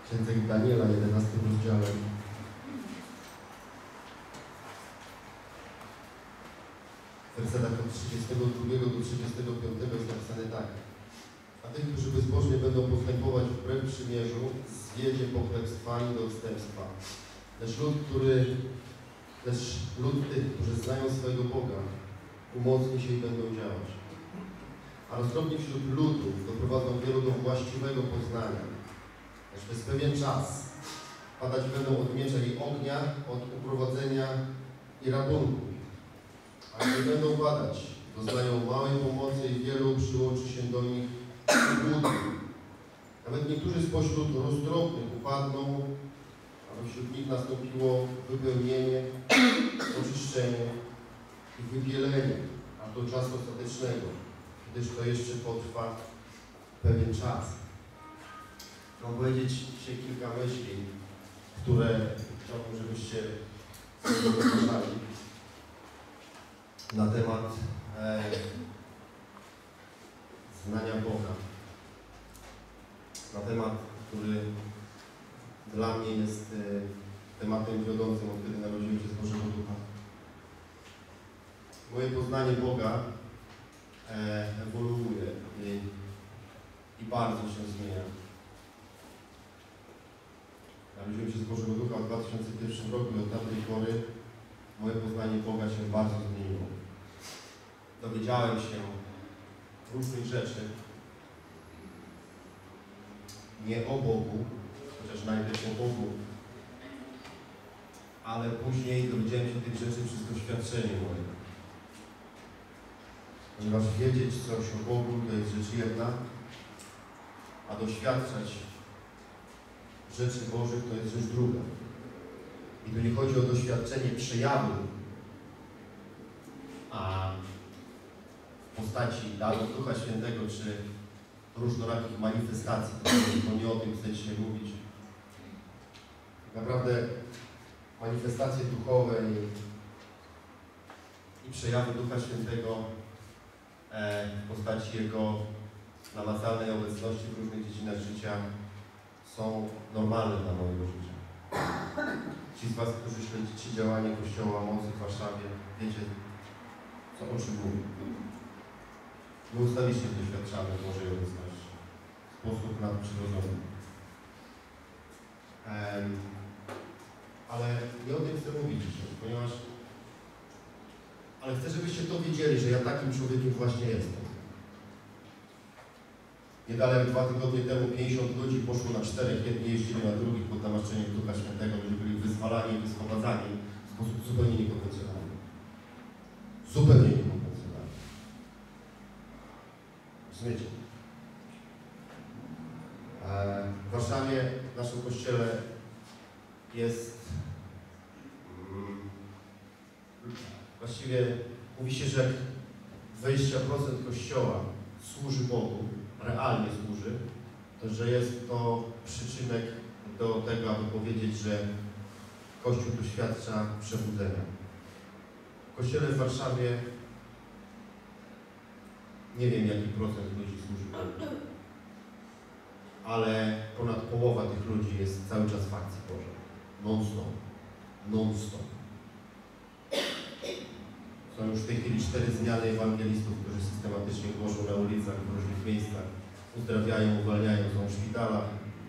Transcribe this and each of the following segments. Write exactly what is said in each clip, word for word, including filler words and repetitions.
księdze Daniela, jedenastym rozdziale. W wersetach od trzydziestego drugiego do trzydziestego piątego jest napisane tak. A tych, którzy bezbożnie będą postępować wbrew przymierzu, zwiedzie pochlebstwami do odstępstwa. Lecz lud, który, lecz lud tych, którzy znają swojego Boga, umocni się i będą działać. A roztropni wśród ludu doprowadzą wielu do właściwego poznania. Lecz przez pewien czas padać będą od miecza i ognia, od uprowadzenia i ratunku. A nie będą padać, doznają małej pomocy i wielu przyłączy się do nich głód. Nawet niektórzy spośród roztropnych upadną, aby wśród nich nastąpiło wypełnienie, oczyszczenie i wybielenie, aż do czasu ostatecznego, gdyż to jeszcze potrwa pewien czas. Mam powiedzieć dzisiaj kilka myśli, które chciałbym, żebyście sobie rozważali na temat e, znania Boga. Na temat, który dla mnie jest e, tematem wiodącym, od kiedy narodziłem się z Bożego Ducha. Moje poznanie Boga e, ewoluuje i, i bardzo się zmienia. Narodziłem się z Bożego Ducha w dwa tysiące pierwszym roku i od tamtej pory moje poznanie Boga się bardzo zmieniło. Dowiedziałem się różnych rzeczy, nie o Bogu, chociaż najpierw o Bogu, ale później dowiedziałem się tych rzeczy przez doświadczenie moje. Ponieważ wiedzieć coś o Bogu to jest rzecz jedna, a doświadczać rzeczy Bożych to jest rzecz druga. I tu nie chodzi o doświadczenie przejawu, a w postaci darów Ducha Świętego, czy różnorakich manifestacji, bo nie o tym chcę dzisiaj mówić. Naprawdę manifestacje duchowe i, i przejawy Ducha Świętego e, w postaci Jego namacalnej obecności w różnych dziedzinach życia są normalne dla mojego życia. Ci z Was, którzy śledzicie działanie Kościoła Mocy w Warszawie, wiecie, co o czym mówię. My ustawicznie doświadczamy Bożej obecności w sposób nadprzyrodzony. Um, ale nie o tym chcę mówić dzisiaj, ponieważ ale chcę, żebyście to wiedzieli, że ja takim człowiekiem właśnie jestem. Niedaleko dwa tygodnie temu pięćdziesiąt ludzi poszło na czterech, jedni jeździli na drugich pod namaszczeniem Ducha Świętego, ludzie byli wyzwalani i wysprowadzani w sposób zupełnie niekonwencjonalny. Zupełnie niekonwencjonalny. Rozumiecie? W Warszawie, w naszym kościele jest mm, właściwie mówi się, że dwadzieścia procent kościoła służy Bogu, realnie służy, to że jest to przyczynek do tego, aby powiedzieć, że Kościół doświadcza przebudzenia. W kościele w Warszawie nie wiem, jaki procent ludzi służy Bogu, ale ponad połowa tych ludzi jest cały czas w akcji Bożej. Non-stop. Non-stop. Są już w tej chwili cztery zmiany ewangelistów, którzy systematycznie głoszą na ulicach, w różnych miejscach, uzdrawiają, uwalniają, są w szpitalach.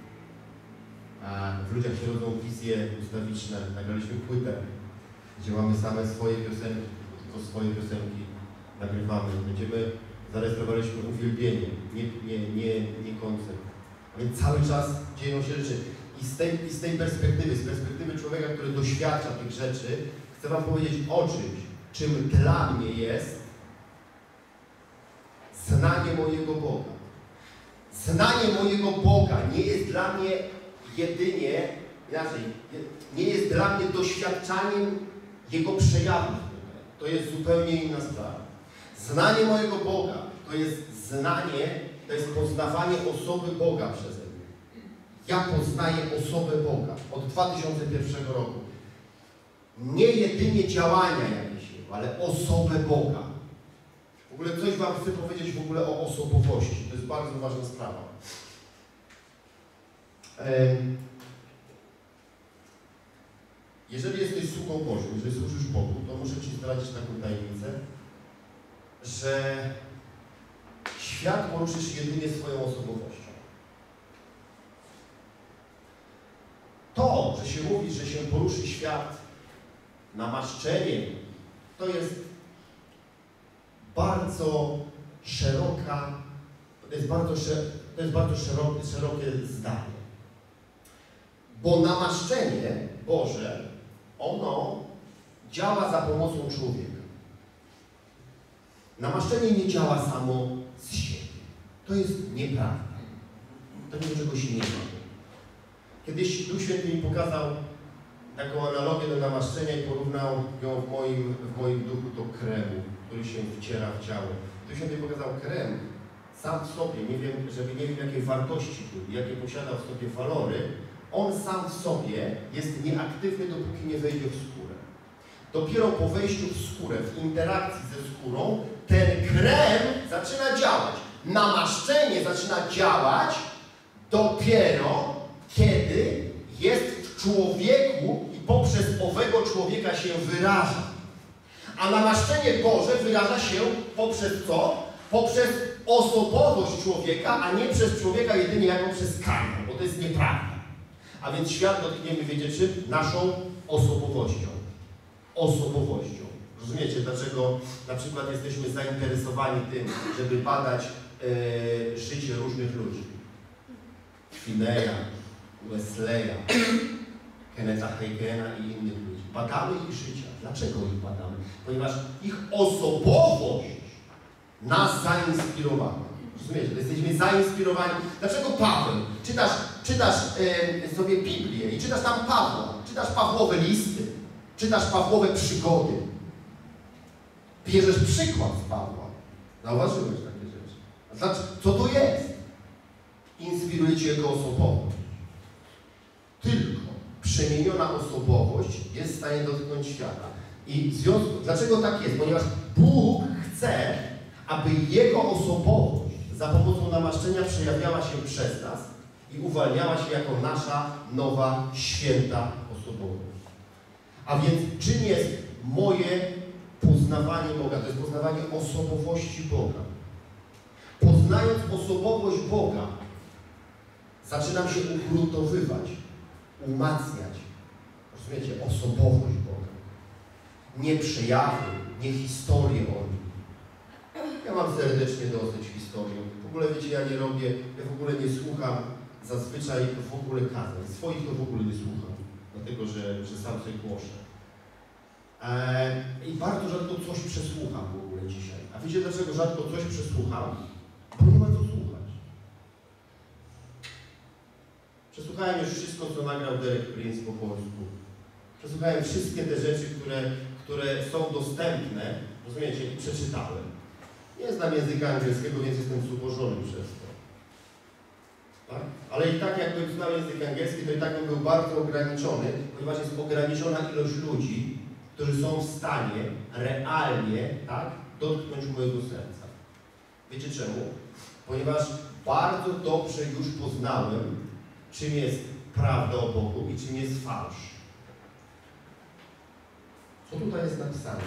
A w ludziach się rodzą wizje ustawiczne. Nagraliśmy płytę, gdzie mamy same swoje piosenki, tylko swoje piosenki nagrywamy. Będziemy, zarejestrowaliśmy uwielbienie, nie, nie, nie, nie koncert. A więc cały czas dzieją się rzeczy. I z tej, i z tej perspektywy, z perspektywy człowieka, który doświadcza tych rzeczy, chcę Wam powiedzieć o czymś, czym dla mnie jest znanie mojego Boga. Znanie mojego Boga nie jest dla mnie jedynie, inaczej, nie jest dla mnie doświadczaniem Jego przejawów. To jest zupełnie inna sprawa. Znanie mojego Boga to jest znanie, to jest poznawanie osoby Boga przeze mnie. Ja poznaję osobę Boga od dwa tysiące pierwszego roku. Nie jedynie działania jakieś, ale osobę Boga. W ogóle coś Wam chcę powiedzieć w ogóle o osobowości. To jest bardzo ważna sprawa. Jeżeli jesteś sługą Bożym, jeżeli służysz Bogu, to muszę Ci zdradzić taką tajemnicę, że świat poruszysz jedynie swoją osobowością. To, że się mówi, że się poruszy świat namaszczeniem, to jest bardzo szeroka, to jest bardzo, to jest bardzo szerokie, szerokie zdanie. Bo namaszczenie Boże, ono działa za pomocą człowieka. Namaszczenie nie działa samo z siebie. To jest nieprawda. Takiego czegoś nie ma. Kiedyś Duch Święty mi pokazał taką analogię do namaszczenia i porównał ją w moim, w moim duchu do kremu, który się wciera w ciało. Duch Święty pokazał krem sam w sobie, nie wiem, żeby nie wiem jakiej wartości był, jakie posiada w sobie walory, on sam w sobie jest nieaktywny, dopóki nie wejdzie w skórę. Dopiero po wejściu w skórę, w interakcji ze skórą, ten krem zaczyna działać. Namaszczenie zaczyna działać dopiero, kiedy jest w człowieku i poprzez owego człowieka się wyraża. A namaszczenie Boże wyraża się poprzez co? Poprzez osobowość człowieka, a nie przez człowieka jedynie jako przez karmę, bo to jest nieprawda. A więc świat dotkniemy, wiecie czym? Naszą osobowością. Osobowością. Rozumiecie, dlaczego na przykład jesteśmy zainteresowani tym, żeby badać e, życie różnych ludzi? Fineya, Wesleya, Kennetha Hagena i innych ludzi. Badamy ich życia. Dlaczego ich badamy? Ponieważ ich osobowość nas zainspirowała. Rozumiecie? Jesteśmy zainspirowani. Dlaczego Paweł? Czytasz, czytasz e, sobie Biblię i czytasz tam Pawła. Czytasz Pawłowe listy. Czytasz Pawłowe przygody. Bierzesz przykład z Pawła. Zauważyłeś takie rzeczy. A znaczy, co to jest? Inspiruje Cię jego osobowość. Tylko przemieniona osobowość jest w stanie dotknąć świata. I w związku, dlaczego tak jest? Ponieważ Bóg chce, aby Jego osobowość za pomocą namaszczenia przejawiała się przez nas i uwalniała się jako nasza nowa, święta osobowość. A więc czym jest moje poznawanie Boga? To jest poznawanie osobowości Boga. Poznając osobowość Boga, zaczynam się ugruntowywać, umacniać. Rozumiecie? Osobowość Boga. Nie przejawy, nie historię o Nim. Ja mam serdecznie dosyć historii. W ogóle, wiecie, ja nie robię, ja w ogóle nie słucham zazwyczaj w ogóle kazań. Swoich to w ogóle nie słucham, dlatego że, że sam sobie głoszę. Eee, I bardzo rzadko coś przesłucham w ogóle dzisiaj. A wiecie, dlaczego rzadko coś przesłucham? Bo nie ma co słuchać. Przesłuchałem już wszystko, co nagrał Derek Prince po polsku. Przesłuchałem wszystkie te rzeczy, które, które są dostępne, rozumiecie, i przeczytałem. Nie znam języka angielskiego, więc jestem zubożony przez to. Tak? Ale i tak, jakbym znał język angielski, to i tak bym był bardzo ograniczony, ponieważ jest ograniczona ilość ludzi, którzy są w stanie realnie, tak, dotknąć mojego serca. Wiecie czemu? Ponieważ bardzo dobrze już poznałem, czym jest prawda o Bogu i czym jest fałsz. Co tutaj jest napisane?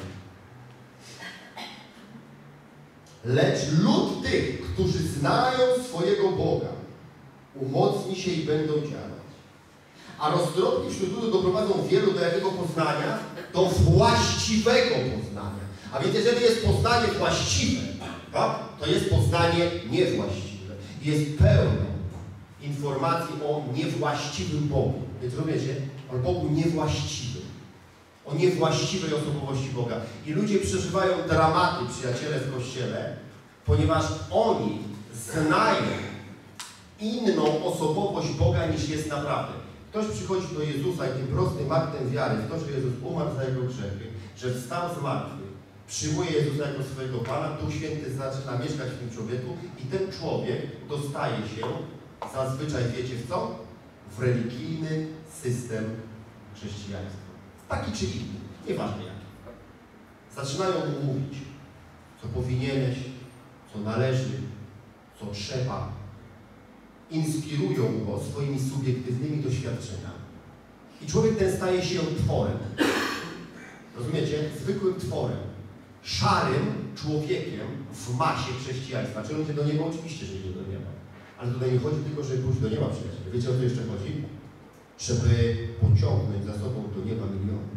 Lecz lud tych, którzy znają swojego Boga, umocni się i będą działać. A roztropni wśród ludu doprowadzą wielu do jakiego poznania? Do właściwego poznania. A więc jeżeli jest poznanie właściwe, tak, to jest poznanie niewłaściwe. Jest pełno informacji o niewłaściwym Bogu. Więc rozumiecie? O Bogu niewłaściwym. O niewłaściwej osobowości Boga. I ludzie przeżywają dramaty, przyjaciele w Kościele, ponieważ oni znają inną osobowość Boga niż jest naprawdę. Ktoś przychodzi do Jezusa i tym prostym aktem wiary w to, że Jezus umarł za jego grzechy, że wstał z martwych, przyjmuje Jezusa jako swojego Pana, Duch Święty zaczyna mieszkać w tym człowieku i ten człowiek dostaje się zazwyczaj, wiecie w co? W religijny system chrześcijaństwa. Taki czy inny, nieważne jaki. Zaczynają mu mówić, co powinieneś, co należy, co trzeba. inspirują go swoimi subiektywnymi doświadczeniami. I człowiek ten staje się tworem. Rozumiecie? Zwykłym tworem. Szarym człowiekiem w masie chrześcijaństwa. Czy ludzie do nieba? Oczywiście, że idzie do nieba. Ale tutaj nie chodzi tylko, żeby pójść do nieba, przyjaciele. Wiecie, o co jeszcze chodzi? Żeby pociągnąć za sobą do nieba miliony.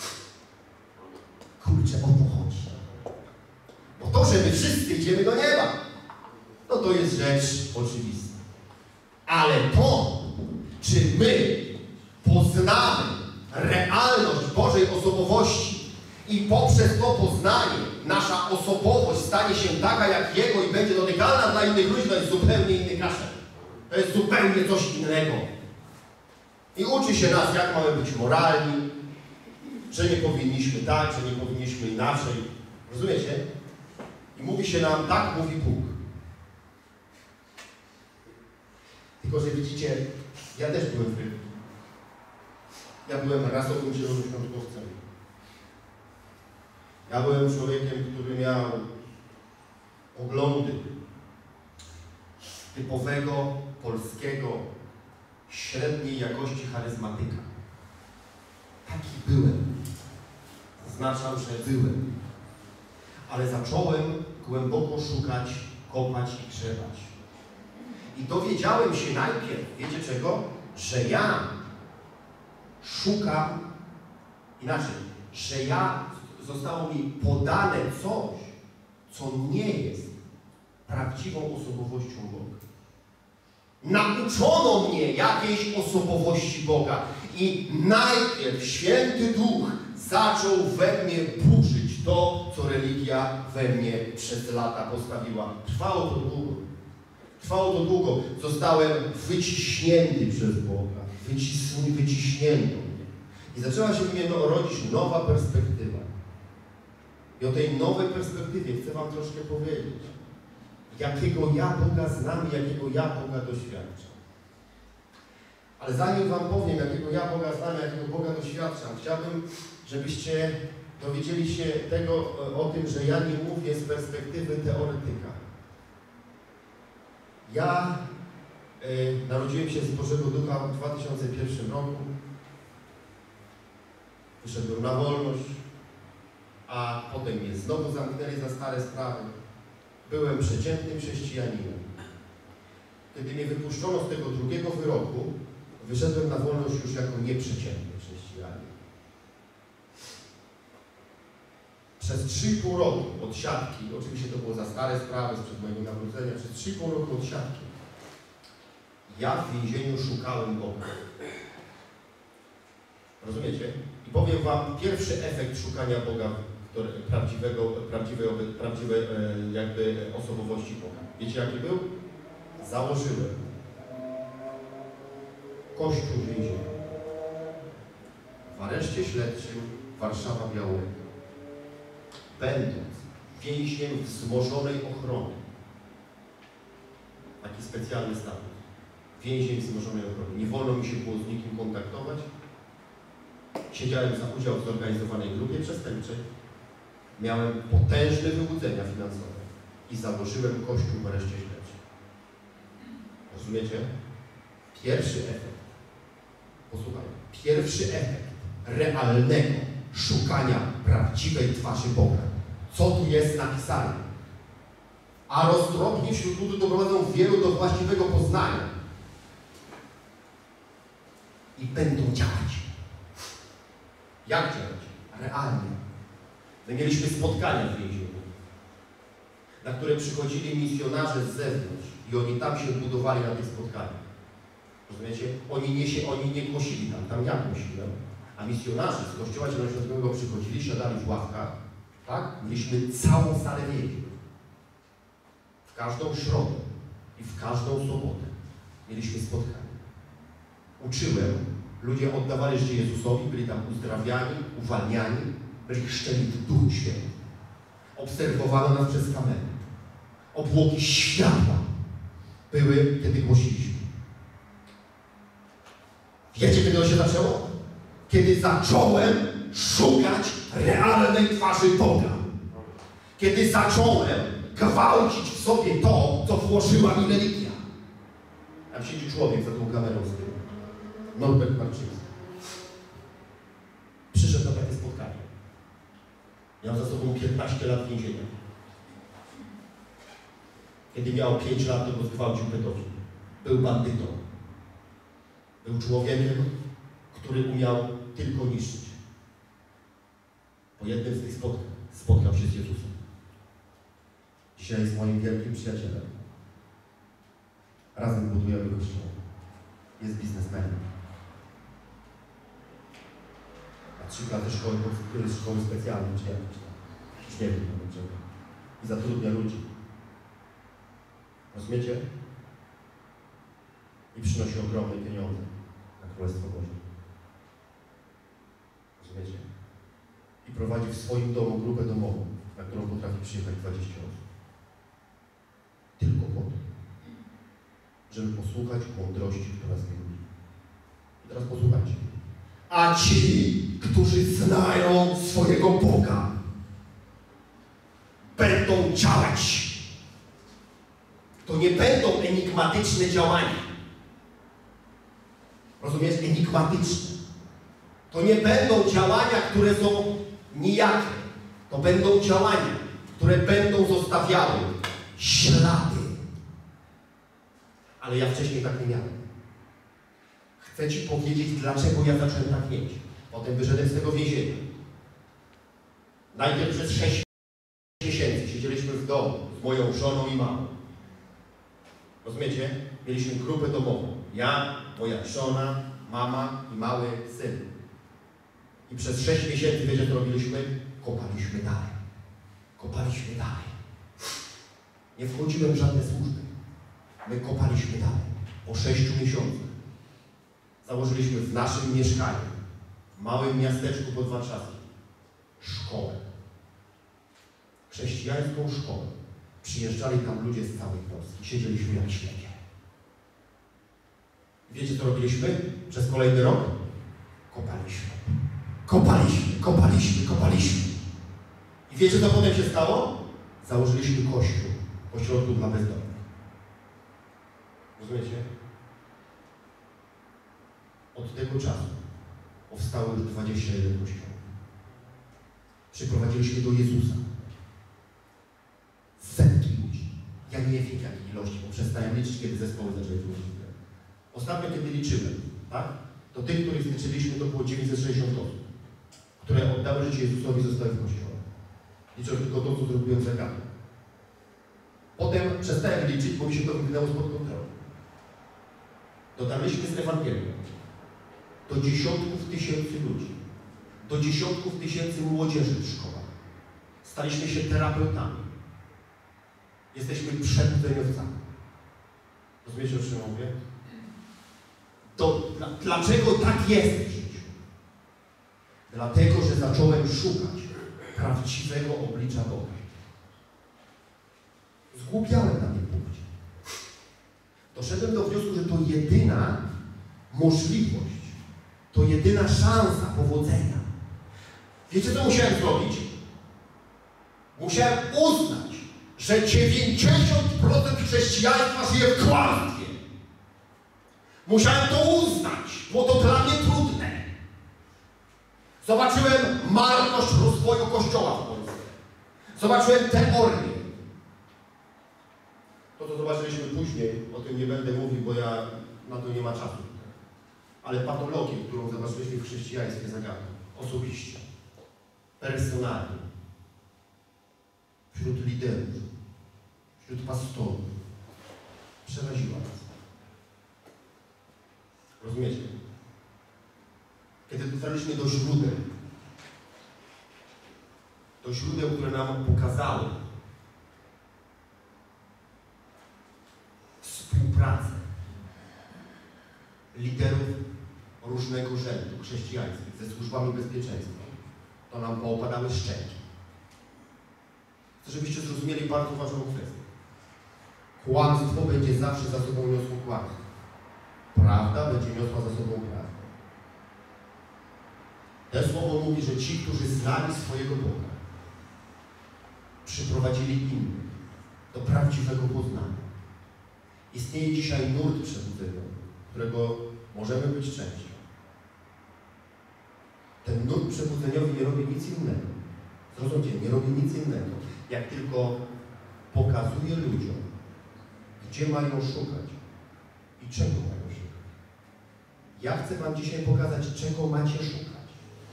Kurczę, o to chodzi. Bo to, że my wszyscy idziemy do nieba, no to jest rzecz oczywista. Ale to, czy my poznamy realność Bożej osobowości i poprzez to poznanie nasza osobowość stanie się taka jak Jego i będzie dotykalna dla innych ludzi, to jest zupełnie inny kaszel. To jest zupełnie coś innego. I uczy się nas, jak mamy być moralni, że nie powinniśmy tak, że nie powinniśmy inaczej. Rozumiecie? I mówi się nam, tak mówi Bóg. Tylko, że widzicie, ja też byłem w religii. Ja byłem rasowym zielonoświątkowcem. Ja byłem człowiekiem, który miał poglądy typowego, polskiego, średniej jakości charyzmatyka. Taki byłem. Zaznaczam, że byłem. Ale zacząłem głęboko szukać, kopać i grzebać. I dowiedziałem się najpierw, wiecie czego? Że ja szukam, inaczej, że ja, zostało mi podane coś, co nie jest prawdziwą osobowością Boga. Nauczono mnie jakiejś osobowości Boga i najpierw Święty Duch zaczął we mnie burzyć to, co religia we mnie przez lata postawiła. Trwało to długo. Trwało to długo. Zostałem wyciśnięty przez Boga. Wycisn wyciśnięto mnie. I zaczęła się w mnie rodzić nowa perspektywa. I o tej nowej perspektywie chcę wam troszkę powiedzieć. Jakiego ja Boga znam i jakiego ja Boga doświadczam. Ale zanim wam powiem, jakiego ja Boga znam, jakiego Boga doświadczam, chciałbym, żebyście dowiedzieli się tego, o tym, że ja nie mówię z perspektywy teoretyka. Ja y, narodziłem się z Bożego Ducha w dwa tysiące pierwszym roku. Wyszedłem na wolność, a potem mnie znowu zamknęli za stare sprawy. Byłem przeciętnym chrześcijaninem. Kiedy mnie wypuszczono z tego drugiego wyroku, wyszedłem na wolność już jako nieprzeciętny chrześcijanin. Przez trzy i pół roku od siatki, oczywiście to było za stare sprawy sprzed mojego nawrócenia, przez trzy i pół roku od siatki ja w więzieniu szukałem Boga. Rozumiecie? I powiem wam pierwszy efekt szukania Boga, który, prawdziwego, prawdziwej, prawdziwej e, jakby osobowości Boga. Wiecie jaki był? Założyłem kościół więzienia w areszcie śledczym Warszawa Białego, będąc więźniem wzmożonej ochrony. Taki specjalny status. Więzień wzmożonej ochrony. Nie wolno mi się było z nikim kontaktować. Siedziałem za udział w zorganizowanej grupie przestępczej. Miałem potężne wyłudzenia finansowe i założyłem kościół w areszcie śledczym. Rozumiecie? Pierwszy efekt. Posłuchaj. Pierwszy efekt realnego szukania prawdziwej twarzy Boga. Co tu jest napisane? A roztropnie wśród ludu doprowadzą wielu do właściwego poznania. I będą działać. Jak działać? Realnie. My mieliśmy spotkania w więzieniu, na które przychodzili misjonarze z zewnątrz i oni tam się budowali na tych spotkaniach. Rozumiecie? Oni nie, się, oni nie głosili tam, tam ja głosiłem, a misjonarze z Kościoła Zielonoświątkowego przychodzili, siadali w ławkach, tak? Mieliśmy całą salę wielką. W każdą środę i w każdą sobotę mieliśmy spotkania. Uczyłem, ludzie oddawali życie Jezusowi, byli tam uzdrawiani, uwalniani, byli chrzczeni w Duchu Świętym. Obserwowano nas przez kamerę. Obłoki światła były, kiedy głosiliśmy. Wiecie, kiedy to się zaczęło? Kiedy zacząłem szukać realnej twarzy Boga. Kiedy zacząłem gwałcić w sobie to, co włożyła mi religia. Tam siedzi człowiek za tą kamerą z tyłu. Norbert Marczyński. Przyszedł na takie spotkanie. Miał za sobą piętnaście lat więzienia. Kiedy miał pięć lat, to go zgwałcił pedofil. Był bandytą. Był człowiekiem, który umiał tylko niszczyć. Po jednym z tych spotkań spotkał się z Jezusem. Dzisiaj jest moim wielkim przyjacielem. Razem budujemy Kościół. Jest biznesmenem. Ma trzy klasy szkoły, szkoły specjalnej, czy jakieś tam. Już nie wiem, no, czego. I zatrudnia ludzi. Rozumiecie? I przynosi ogromne pieniądze na Królestwo Boże. Rozumiecie? I prowadzi w swoim domu grupę domową, na którą potrafi przyjechać dwadzieścia osób. Tylko po to, żeby posłuchać mądrości, która z ludzi. I teraz posłuchajcie. A ci, którzy znają swojego Boga, będą działać. To nie będą enigmatyczne działania. Rozumiesz? Enigmatyczne. To nie będą działania, które są nijakie. To będą działania, które będą zostawiały ślady. Ale ja wcześniej tak nie miałem. Chcę Ci powiedzieć, dlaczego ja zacząłem tak mieć. Potem wyszedłem z tego więzienia. Najpierw przez sześć miesięcy siedzieliśmy w domu z moją żoną i mamą. Rozumiecie? Mieliśmy grupę domową. Ja, moja żona, mama i mały syn. I przez sześć miesięcy, wiecie, co robiliśmy? Kopaliśmy dalej. Kopaliśmy dalej. Nie wchodziłem w żadne służby. My kopaliśmy dalej. Po sześciu miesiącach założyliśmy w naszym mieszkaniu, w małym miasteczku pod Warszawą, szkołę. Chrześcijańską szkołę. Przyjeżdżali tam ludzie z całej Polski. Siedzieliśmy jak śledzie. Wiecie, co robiliśmy przez kolejny rok? Kopaliśmy. Kopaliśmy, kopaliśmy, kopaliśmy. I wiecie, co potem się stało? Założyliśmy kościół. Ośrodku dla bezdomnych. Rozumiecie? Od tego czasu powstało już dwadzieścia jeden kościołów. Przyprowadziliśmy do Jezusa setki ludzi. Ja nie wiem jakiej ilości, bo przestałem liczyć, kiedy zespoły zaczęły wchodzić. Ostatnio, kiedy liczyłem, tak? To tych, których liczyliśmy, to było dziewięćset sześćdziesiąt osób, które oddały życie Jezusowi, zostały w kościele. Liczę tylko to, co zrobiłem za karę. Potem przestałem liczyć, bo mi się to wymknęło spod kontroli. Dotarliśmy z Ewangelią do dziesiątków tysięcy ludzi, do dziesiątków tysięcy młodzieży w szkołach. Staliśmy się terapeutami. Jesteśmy przebudzeniowcami. Rozumiecie, o czym mówię? To dlaczego tak jest w życiu? Dlatego, że zacząłem szukać prawdziwego oblicza Boga. Zgłupiałem na tym punkcie. Doszedłem do wniosku, że to jedyna możliwość, to jedyna szansa powodzenia. Wiecie, co musiałem zrobić? Musiałem uznać, że dziewięćdziesiąt procent chrześcijaństwa żyje w kłamstwie. Musiałem to uznać, było to dla mnie trudne. Zobaczyłem marność rozwoju Kościoła w Polsce. Zobaczyłem teorię. To, co zobaczyliśmy później, o tym nie będę mówił, bo ja na to nie ma czasu. Ale patologię, którą zobaczyliśmy w chrześcijaństwie zagadną, osobiście, personalnie, wśród liderów, wśród pastorów, przeraziła nas. Rozumiecie? Kiedy dotarliśmy do źródeł, do źródeł, które nam pokazały współpracę liderów różnego rzędu chrześcijańskich ze służbami bezpieczeństwa, to nam poopadały szczęki. Chcę, żebyście zrozumieli bardzo ważną kwestię. Kłamstwo będzie zawsze za sobą niosło kłamstwo. Prawda będzie niosła za sobą prawdę. To słowo mówi, że ci, którzy znali swojego Boga, przyprowadzili innych do prawdziwego poznania. Istnieje dzisiaj nurt przebudzeniowy, którego możemy być częścią. Ten nurt przebudzeniowy nie robi nic innego. Zrozumcie, nie robi nic innego, jak tylko pokazuje ludziom, gdzie mają szukać i czego mają szukać. Ja chcę wam dzisiaj pokazać, czego macie szukać.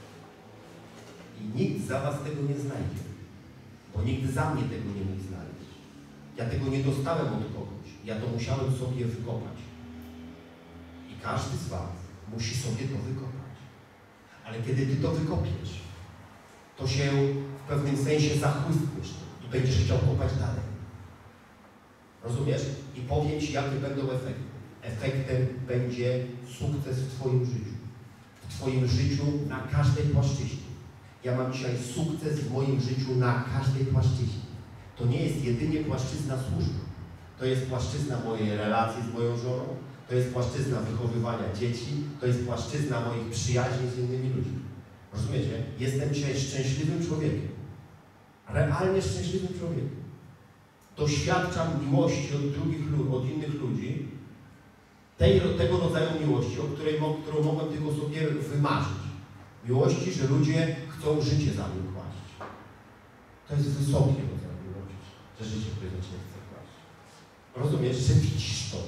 I nikt za was tego nie znajdzie, bo nikt za mnie tego nie mógł znaleźć. Ja tego nie dostałem od kogoś. Ja to musiałem sobie wykopać. I każdy z was musi sobie to wykopać. Ale kiedy ty to wykopiesz, to się w pewnym sensie zachłystniesz i będziesz chciał kopać dalej. Rozumiesz? I powiem ci, jakie będą efekty. Efektem będzie sukces w twoim życiu. W twoim życiu na każdej płaszczyźnie. Ja mam dzisiaj sukces w moim życiu na każdej płaszczyźnie. To nie jest jedynie płaszczyzna służby. To jest płaszczyzna mojej relacji z moją żoną. To jest płaszczyzna wychowywania dzieci. To jest płaszczyzna moich przyjaźni z innymi ludźmi. Rozumiecie? Jestem dzisiaj szczęśliwym człowiekiem. Realnie szczęśliwym człowiekiem. Doświadczam miłości od drugich ludzi, od innych ludzi. Tej, tego rodzaju miłości, o której, którą mogłem tylko sobie wymarzyć. Miłości, że ludzie chcą życie za mnie kłaść. To jest wysoki rodzaj miłości, że życie ktoś zacznie chce kłaść. Rozumiesz, że widzisz to.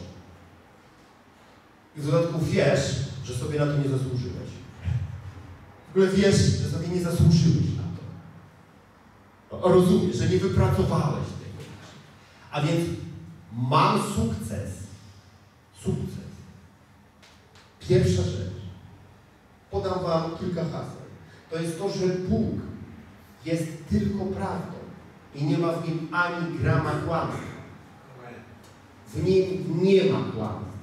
I w dodatku wiesz, że sobie na to nie zasłużyłeś. W ogóle wiesz, że sobie nie zasłużyłeś na to. Rozumiesz, że nie wypracowałeś tego. A więc mam sukces. Sukces. Pierwsza rzecz. Podam wam kilka haseł. To jest to, że Bóg jest tylko prawdą i nie ma w nim ani grama kłamstwa. W nim nie ma kłamstwa.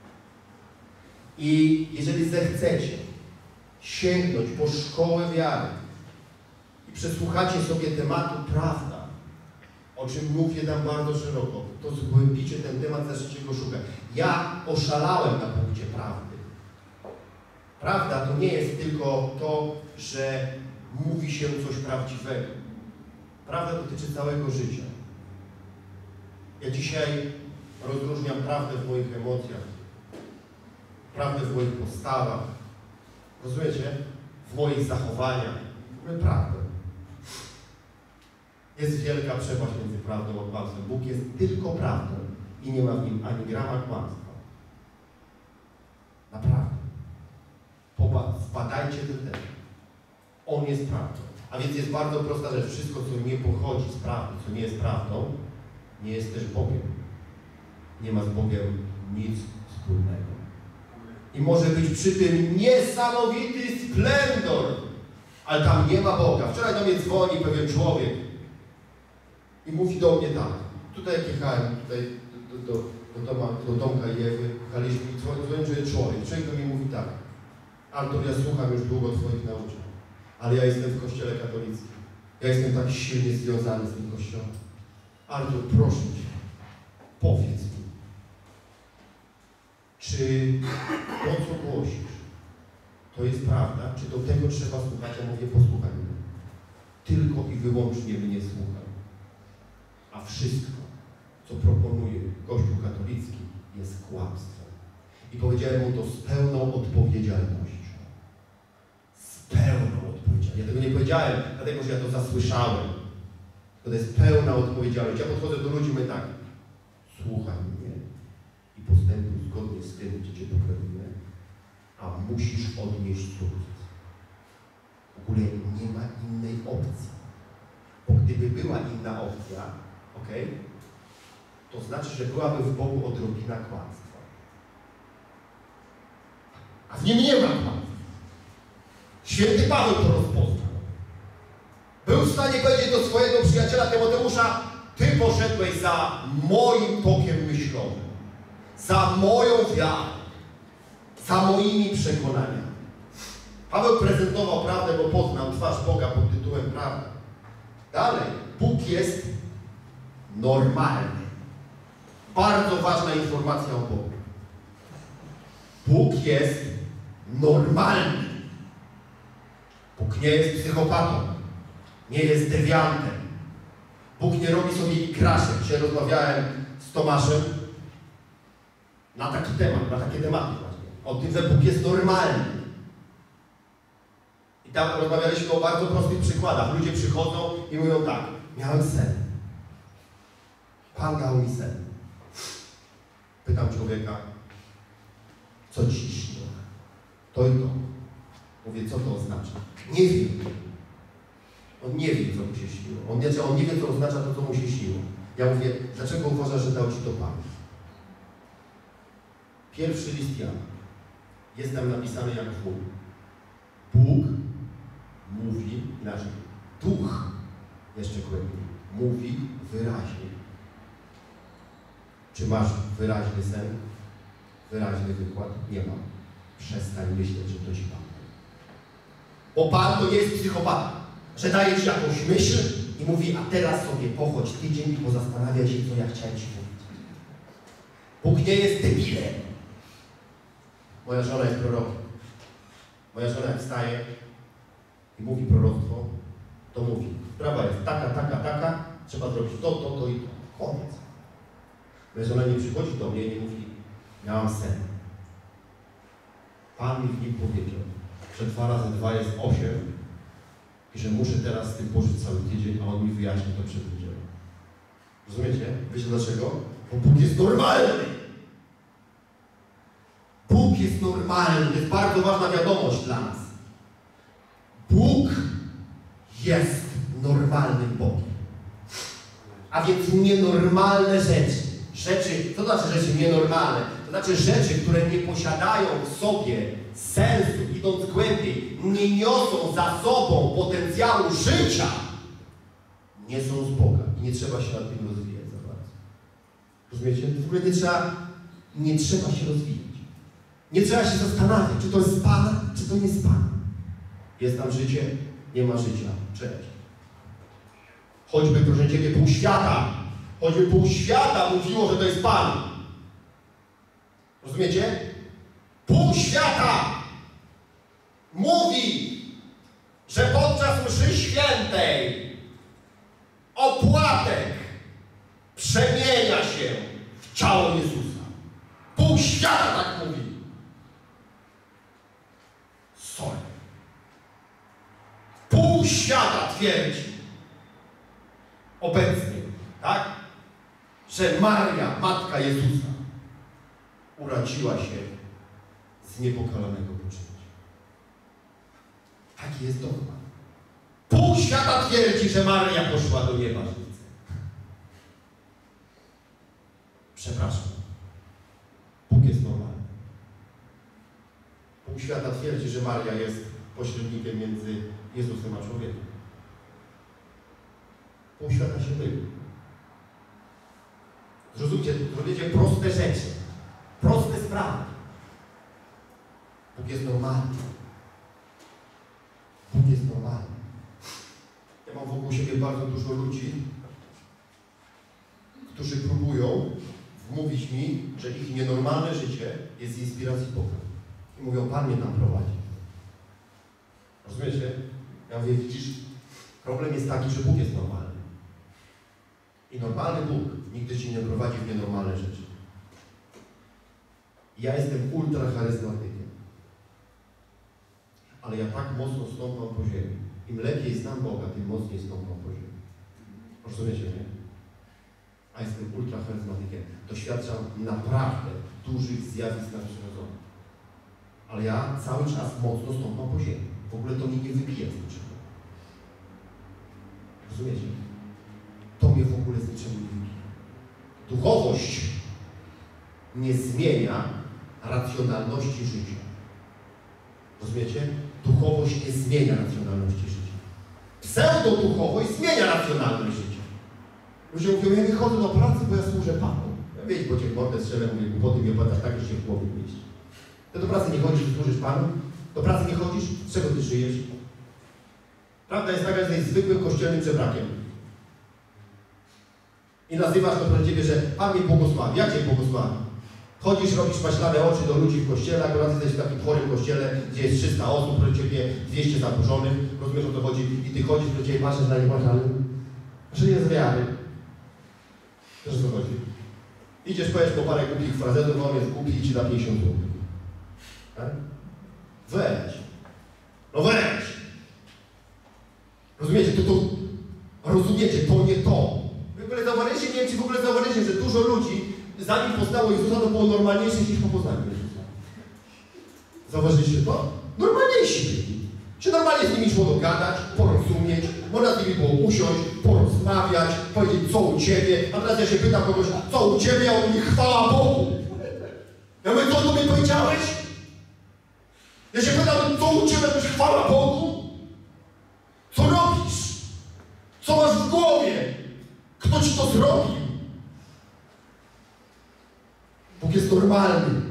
I jeżeli zechcecie sięgnąć po szkołę wiary i przesłuchacie sobie tematu prawda, o czym mówię tam bardzo szeroko, to zgłębicie ten temat, zaczniecie go szukać. Ja oszalałem na punkcie prawdy. Prawda to nie jest tylko to, że mówi się coś prawdziwego. Prawda dotyczy całego życia. Ja dzisiaj rozróżniam prawdę w moich emocjach, prawdę w moich postawach, rozumiecie? W moich zachowaniach. Mówię prawdę. Jest wielka przepaść między prawdą a kłamstwem. Bóg jest tylko prawdą i nie ma w nim ani grama kłamstwa. Naprawdę. Zbadajcie ten temat. On jest prawdą. A więc jest bardzo prosta rzecz. Wszystko, co nie pochodzi z prawdy, co nie jest prawdą, nie jest też Bogiem. Nie ma z Bogiem nic wspólnego. I może być przy tym niesamowity splendor, ale tam nie ma Boga. Wczoraj do mnie dzwoni pewien człowiek i mówi do mnie tak. Tutaj jak jechałem, tutaj do, do, do, doma, do domka Jewy, jechaliśmy i dzwoni, że człowiek. Człowiek do mnie mówi tak. Artur, ja słucham już długo Twoich nauczeń, ale ja jestem w Kościele katolickim. Ja jestem tak silnie związany z tym Kościołem. Artur, proszę Cię, powiedz mi, czy to, co głosisz, to jest prawda? Czy do tego trzeba słuchać? Ja mówię, posłuchaj mnie. Tylko i wyłącznie mnie słuchaj. A wszystko, co proponuje Kościół katolicki, jest kłamstwem. I powiedziałem mu to z pełną odpowiedzialnością. Z pełną odpowiedzialnością. Ja tego nie powiedziałem, dlatego że ja to zasłyszałem. To jest pełna odpowiedzialność. Ja podchodzę do ludzi i mówię tak. Słuchaj mnie i postępuj zgodnie z tym, gdzie Cię doprowadziłem, a musisz odnieść sukces. W ogóle nie ma innej opcji. Bo gdyby była inna opcja, ok, to znaczy, że byłaby w Bogu odrobina kłamstwa. A w nim nie ma kłamstwa. Święty Paweł to rozpoznał. Był w stanie powiedzieć do swojego przyjaciela Tymoteusza: Ty poszedłeś za moim tokiem myślowym, za moją wiarą, za moimi przekonaniami. Paweł prezentował prawdę, bo poznał twarz Boga pod tytułem prawda. Dalej, Bóg jest normalny. Bardzo ważna informacja o Bogu. Bóg jest normalny. Bóg nie jest psychopatą, nie jest dewiantem. Bóg nie robi sobie igraszek. Dzisiaj rozmawiałem z Tomaszem Na taki temat, na takie tematy właśnie. O tym, że Bóg jest normalny. I tam rozmawialiśmy o bardzo prostych przykładach. Ludzie przychodzą i mówią tak, miałem sen. Pan dał mi sen. Pytam człowieka, co ci śniło? To i to. Mówię, co to oznacza? Nie wiem. On nie wie, co mu się śniło. On nie, on nie wie, co oznacza to, co mu się śniło. Ja mówię, dlaczego uważasz, że dał ci to Pan? Pierwszy list Jana. Jest tam napisany jak wół. Bóg mówi inaczej. Duch, jeszcze głębiej, mówi wyraźnie. Czy masz wyraźny sen? Wyraźny wykład? Nie mam. Przestań myśleć, że to ci Pan. Bo Pan to nie jest psychopata, że daje ci jakąś myśl i mówi, a teraz sobie pochodź tydzień i pozastanawiaj się, co ja chciałem ci mówić. Bóg nie jest debilem. Moja żona jest prorokiem. Moja żona jak wstaje i mówi proroctwo, to mówi, sprawa jest taka, taka, taka, trzeba zrobić to, to, to i to. Koniec. Moja żona nie przychodzi do mnie i nie mówi, miałam sen. Pan mi w nim powiedział, że dwa razy dwa jest osiem i że muszę teraz z tym pożyć cały tydzień, a on mi wyjaśni to przed niedzielą. Rozumiecie? Wiecie dlaczego? Bo Bóg jest normalny. Bóg jest normalny. To jest bardzo ważna wiadomość dla nas. Bóg jest normalnym Bogiem. A więc nienormalne rzeczy. Rzeczy, co znaczy rzeczy nienormalne? To znaczy rzeczy, które nie posiadają w sobie sensu, idąc głębiej, nie niosą za sobą potencjału życia, nie są z Boga i nie trzeba się nad tym rozwijać za bardzo. Rozumiecie? W ogóle nie trzeba, nie trzeba się rozwijać. Nie trzeba się zastanawiać, czy to jest z Pana, czy to nie z Pana. Jest tam życie, nie ma życia. Cześć. Choćby, proszę Ciebie, pół świata, choćby pół świata mówiło, że to jest Pan. Rozumiecie? Pół świata mówi, że podczas mszy świętej opłatek przemienia się w ciało Jezusa. Pół świata tak mówi. Sorry. Pół świata twierdzi obecnie, tak? Że Maria, Matka Jezusa, urodziła się z niepokalanego poczęcia. Taki jest dogmat. Pół świata twierdzi, że Maria poszła do nieba żywcem. Przepraszam. Bóg jest normalny. Pół świata twierdzi, że Maria jest pośrednikiem między Jezusem a człowiekiem. Pół świata się myli. Zrozumcie, zrobicie proste rzeczy. Proste sprawy. Bóg jest normalny. Bóg jest normalny. Ja mam wokół siebie bardzo dużo ludzi, którzy próbują wmówić mi, że ich nienormalne życie jest z inspiracji Boga. I mówią, Pan mnie tam prowadzi. Rozumiecie? Ja mówię, widzisz, problem jest taki, że Bóg jest normalny. I normalny Bóg nigdy Cię nie prowadzi w nienormalne rzeczy. Ja jestem ultra charyzmatykiem. Ale ja tak mocno stąpam po ziemi. Im lepiej znam Boga, tym mocniej stąpam po ziemi. Rozumiecie mnie? A jestem ultra charyzmatykiem. Doświadczam naprawdę dużych zjawisk nadprzyrodzonych. Ale ja cały czas mocno stąpam po ziemi. W ogóle to mnie nie wybije z niczego. Rozumiecie? To mnie w ogóle z niczego nie wybije. Duchowość nie zmienia racjonalności życia. Rozumiecie? Duchowość nie zmienia racjonalności życia. Pseudoduchowość zmienia racjonalność życia. Ludzie mówią, ja nie chodzę do pracy, bo ja służę Panu. Ja wiecie, bo Cię w mordę strzelę, mówię, głupoty mi opadasz tak, że się w głowie mieści. Ty do pracy nie chodzisz, służysz Panu? Do pracy nie chodzisz? Z czego Ty żyjesz? Prawda jest taka, że jesteś zwykłym kościelnym przebrakiem. I nazywasz to proszę Ciebie, że Pan mnie błogosławi. Jak Cię błogosławi? Chodzisz, robisz maślane oczy do ludzi w kościele, akurat jesteś w takim chorym kościele, gdzie jest trzysta osób, proszę Ciebie dwieście zaburzonych, rozumiesz, o co chodzi, i Ty chodzisz, proszę Ciebie, patrzysz na nich, masz, ale żyje z wiary. Wiesz, o co chodzi? Idziesz, powiesz po parę głupich frazetów, on jest głupi i ci da pięćdziesiąt złotych. Tak? Weź. No weź. Rozumiecie? To, to, rozumiecie, to nie to. W ogóle zauważyliście, nie wiem, czy w ogóle zauważyliście, że dużo ludzi, zanim poznało Jezusa, to było normalniejsze niż po poznaniu Jezusa. Zauważyliście to? Normalniejsi byli. Czy normalnie z nimi szło dogadać, porozumieć, można z nimi było usiąść, porozmawiać, powiedzieć, co u Ciebie, a teraz ja się pytam kogoś, co u Ciebie, a on mówi, chwała Bogu. Ja mówię, co tu mi powiedziałeś? Ja się pytam, co u Ciebie, mówisz, chwała Bogu? Co robisz? Co masz w głowie? Kto Ci to zrobił? Bóg jest normalny.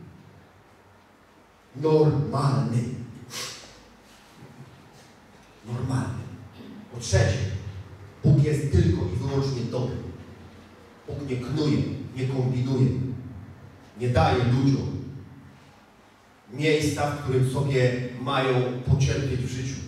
Normalny. Normalny. Po trzecie, Bóg jest tylko i wyłącznie dobry. Bóg nie knuje, nie kombinuje, nie daje ludziom miejsca, w którym sobie mają pocierpieć w życiu.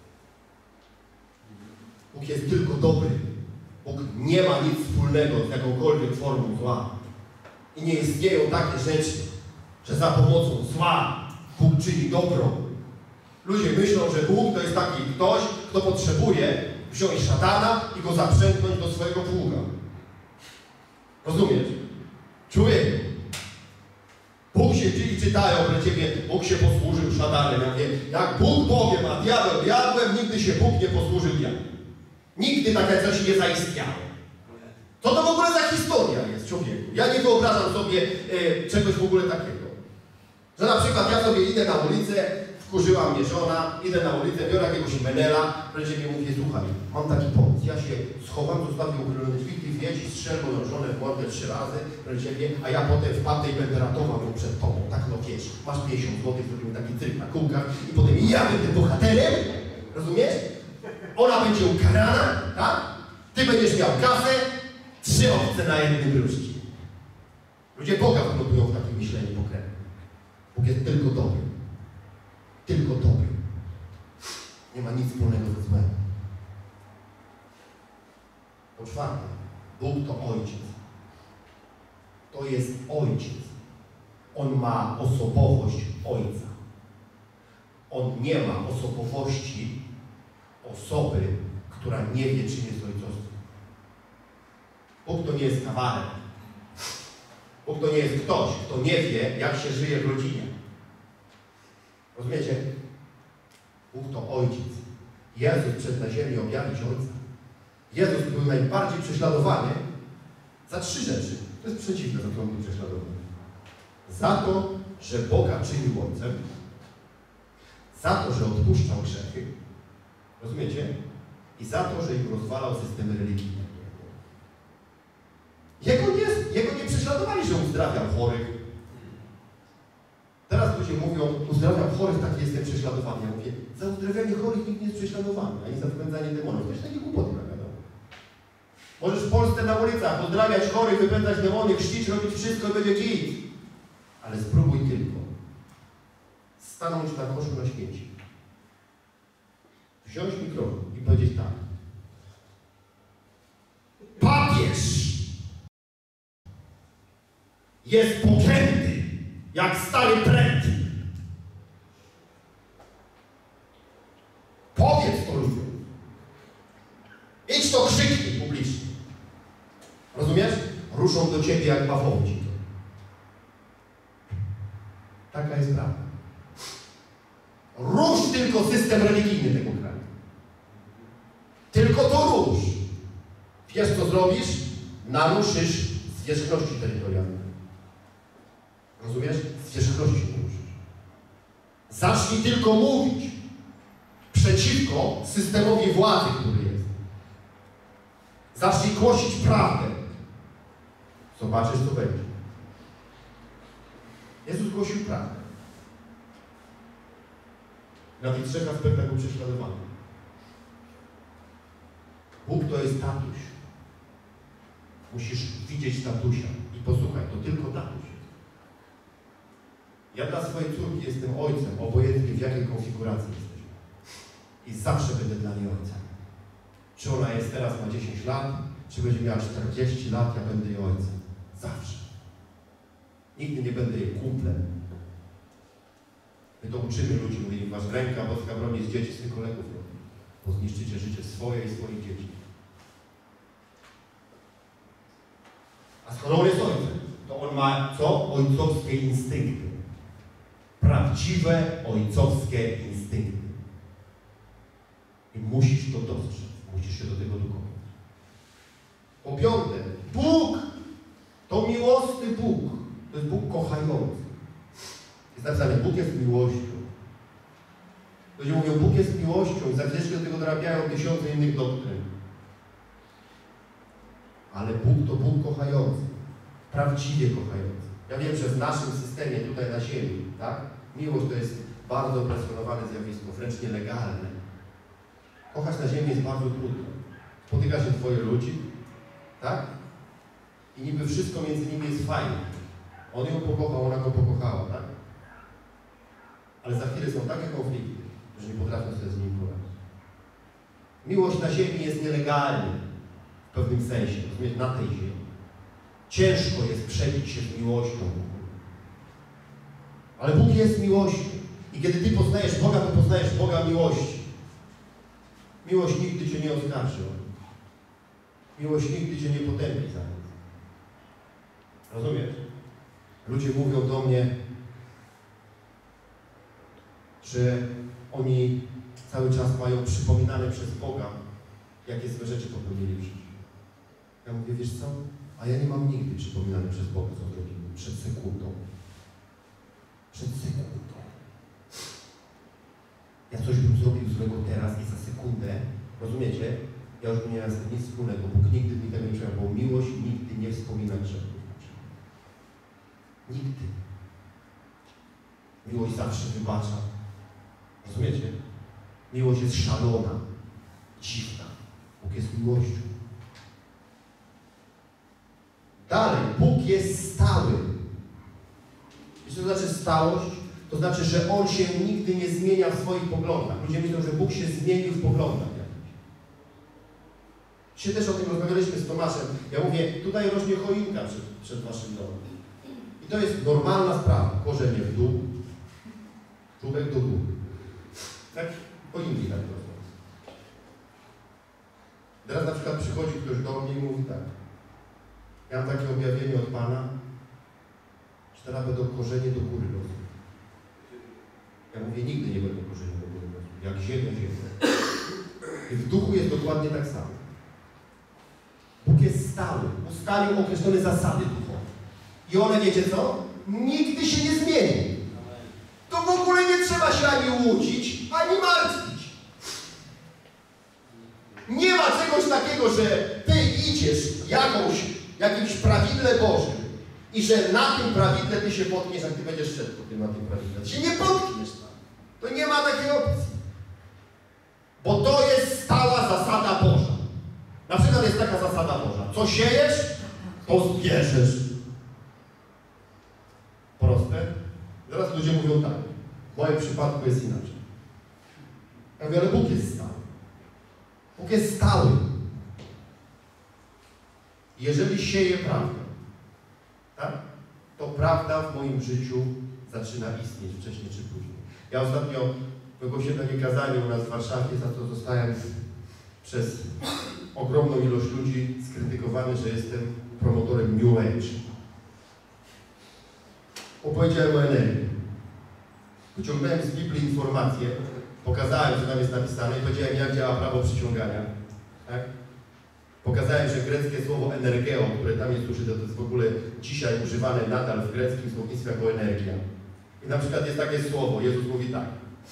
Bóg jest tylko dobry. Bóg nie ma nic wspólnego z jakąkolwiek formą zła. I nie istnieją takie rzeczy, że za pomocą zła Bóg czyni dobro. Ludzie myślą, że Bóg to jest taki ktoś, kto potrzebuje wziąć szatana i go zaprzęgnąć do swojego pługa. Rozumiesz? Człowieku, Bóg się i czytają dla Ciebie, Bóg się posłużył szatanem. Ja mówię, jak Bóg Bogiem, a diabeł diabłem, nigdy się Bóg nie posłużył diabłem. Nigdy takie coś nie zaistniało. Co to w ogóle za historia jest, człowieku? Ja nie wyobrażam sobie e, czegoś w ogóle takiego. Że na przykład ja sobie idę na ulicę, wkurzyła mnie żona, idę na ulicę, biorę jakiegoś menela, wreszcie mi mówię, słuchaj, mam taki pomysł, ja się schowam, zostawię uchylone drzwi, ty wjedź i strzel moją żonę w mordę trzy razy, wreszcie, a ja potem wpadnę i będę ratował ją przed tobą, tak no wiesz, masz pięćdziesiąt złotych, zrobimy taki cyrk na kółkach i potem ja będę bohaterem, rozumiesz? Ona będzie ukarana, tak? Ty będziesz miał kasę, trzy owce na jednym ruszcie. Ludzie Boga wklopują w takie myślenie pokrewne. Bóg jest tylko dobry. Tylko dobry. Nie ma nic wspólnego ze złem. Po czwarte, Bóg to Ojciec. To jest Ojciec. On ma osobowość Ojca. On nie ma osobowości osoby, która nie wie, czym jest ojcostwo. Bóg to nie jest kawaler. Bóg to nie jest ktoś, kto nie wie, jak się żyje w rodzinie. Rozumiecie? Bóg to Ojciec. Jezus przed na ziemi objawić Ojca. Jezus był najbardziej prześladowany za trzy rzeczy. To jest przeciwne, za którą był prześladowany. Za to, że Boga czynił Ojcem. Za to, że odpuszczał grzechy. Rozumiecie? I za to, że im rozwalał systemy religijne. Jego nie, jego nie prześladowali, że uzdrawiał chorych. Teraz ludzie mówią, uzdrawiam chorych, tak jestem prześladowany. Ja mówię, za uzdrawianie chorych nikt nie jest prześladowany, ani za wypędzanie demonów. Ktoś takie głupoty nagadał. Możesz w Polsce na ulicach uzdrawiać chorych, wypędzać demony, chrzcić, robić wszystko i będzie git. Ale spróbuj tylko stanąć na koszu na śmieci. Wziąć mikrofon i powiedzieć tak. Papież jest pokrętny, jak stary pręt. Powiedz to ludziom. Idź to krzyknij publicznie. Rozumiesz? Ruszą do ciebie jak bawoły ci. Taka jest prawda. Rusz tylko system religijny tego kraju. Tylko to rusz. Wiesz, co zrobisz? Naruszysz zwierzchności terytorialnej. Rozumiesz? Zwierzchności naruszysz. Zacznij tylko mówić przeciwko systemowi władzy, który jest. Zacznij głosić prawdę. Zobaczysz, co będzie. Jezus głosił prawdę. Na tych trzech aspektach był prześladowany. Bóg to jest tatuś. Musisz widzieć tatusia. I posłuchaj, to tylko tatuś. Ja dla swojej córki jestem ojcem, obojętnie w jakiej konfiguracji jesteśmy. I zawsze będę dla niej ojcem. Czy ona jest teraz, ma dziesięć lat, czy będzie miała czterdzieści lat, ja będę jej ojcem. Zawsze. Nigdy nie będę jej kumplem. My to uczymy ludzi, mówimy, wasz ręka boska broni z dzieci swych kolegów, bo zniszczycie życie swoje i swoich dzieci. A skoro on jest ojcem, to on ma co? Ojcowskie instynkty. Prawdziwe ojcowskie instynkty. I musisz to dostrzec. Musisz się do tego dokopać. Po piąte, Bóg to miłosny Bóg. To jest Bóg kochający. Jest napisane, Bóg jest miłością. Ludzie mówią, Bóg jest miłością i zakrzycznie do tego dorabiają tysiące innych doktryn. Ale Bóg to Bóg kochający. Prawdziwie kochający. Ja wiem, że w naszym systemie tutaj na ziemi, tak? Miłość to jest bardzo opresjonowane zjawisko, wręcz nielegalne. Kochać na ziemi jest bardzo trudno. Spotyka się twoje ludzi, tak? I niby wszystko między nimi jest fajne. On ją pokochał, ona go pokochała, tak? Ale za chwilę są takie konflikty, że nie potrafią sobie z nim poradzić. Miłość na ziemi jest nielegalna w pewnym sensie, rozumiesz, na tej ziemi. Ciężko jest przebić się z miłością. Ale Bóg jest miłością. I kiedy ty poznajesz Boga, to poznajesz Boga miłości. Miłość nigdy cię nie oskarży. Miłość nigdy cię nie potępi za nic. Rozumiesz? Ludzie mówią do mnie, że oni cały czas mają przypominane przez Boga, jakie złe rzeczy popełnili w życiu. Ja mówię, wiesz co? A ja nie mam nigdy przypominane przez Boga, co zrobiłem. Przed sekundą. Przed sekundą. Ja coś bym zrobił złego teraz i za sekundę, rozumiecie? Ja już nie miałem z tym nic wspólnego. Bóg nigdy mi tego nie przyjął, bo miłość nigdy nie wspomina grzechów. Nigdy. Miłość zawsze wybacza. Rozumiecie? Miłość jest szalona, dziwna. Bóg jest miłością. Dalej, Bóg jest stały. Wiecie, co to znaczy stałość? To znaczy, że On się nigdy nie zmienia w swoich poglądach. Ludzie myślą, że Bóg się zmienił w poglądach. Dzisiaj też o tym rozmawialiśmy z Tomaszem. Ja mówię, tutaj rośnie choinka przed, przed waszym domem. I to jest normalna sprawa. Korzenie w dół, czubek do góry. Tak? Choinki tak rosną. Teraz na przykład przychodzi ktoś do mnie i mówi tak. Ja mam takie objawienie od Pana, że teraz będą korzenie do góry rosły. Ja mówię, nigdy nie będą korzenie do góry rosły. Jak ziemia, ziemia. I w duchu jest dokładnie tak samo. Bóg jest stały. Ustalił określone zasady duchowe. I one, wiecie co? Nigdy się nie zmieni. To w ogóle nie trzeba się ani łudzić, ani martwić. Nie ma czegoś takiego, że ty idziesz jakąś, jakimś prawidle Bożym i że na tym prawidle ty się potkniesz, jak ty będziesz szedł po tym, na tym prawidle. Ty się nie potkniesz tam. To nie ma takiej opcji. Bo to jest stała zasada Boża. Na przykład jest taka zasada Boża. Co siejesz, to zbierzesz. Proste? Teraz ludzie mówią tak. W moim przypadku jest inaczej. Ja mówię, ale Bóg jest stały. Bóg jest stały. Jeżeli sieje prawdę, tak? To prawda w moim życiu zaczyna istnieć wcześniej czy później. Ja ostatnio wygłosiłem takie kazanie u nas w Warszawie, za to zostałem przez ogromną ilość ludzi skrytykowany, że jestem promotorem New Age. Opowiedziałem o energii. Wyciągnąłem z Biblii informacje, pokazałem, co tam jest napisane i powiedziałem, jak działa prawo przyciągania. Tak? Pokazałem, że greckie słowo energeo, które tam jest użyte, to jest w ogóle dzisiaj używane nadal w greckim słownictwie jako energia. I na przykład jest takie słowo, Jezus mówi tak,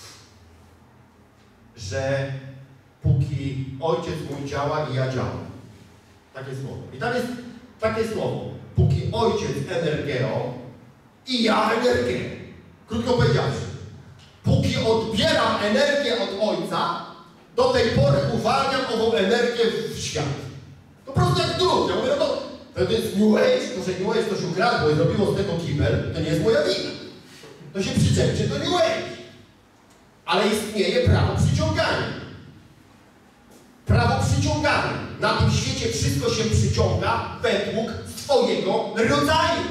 że póki Ojciec mój działa i ja działam. Takie słowo. I tam jest takie słowo. Póki Ojciec energeo i ja energię. Krótko powiedziawszy. Póki odbieram energię od Ojca, do tej pory uwalniam ową energię w świat. To po prostu jak drut. Ja mówię, no to, to jest New Age, to że New Age to się ukradło i zrobiło z tego kibel, to nie jest moja wina. To się przyczepczy do New Age. Ale istnieje prawo przyciągania. Prawo przyciągania. Na tym świecie wszystko się przyciąga według swojego rodzaju.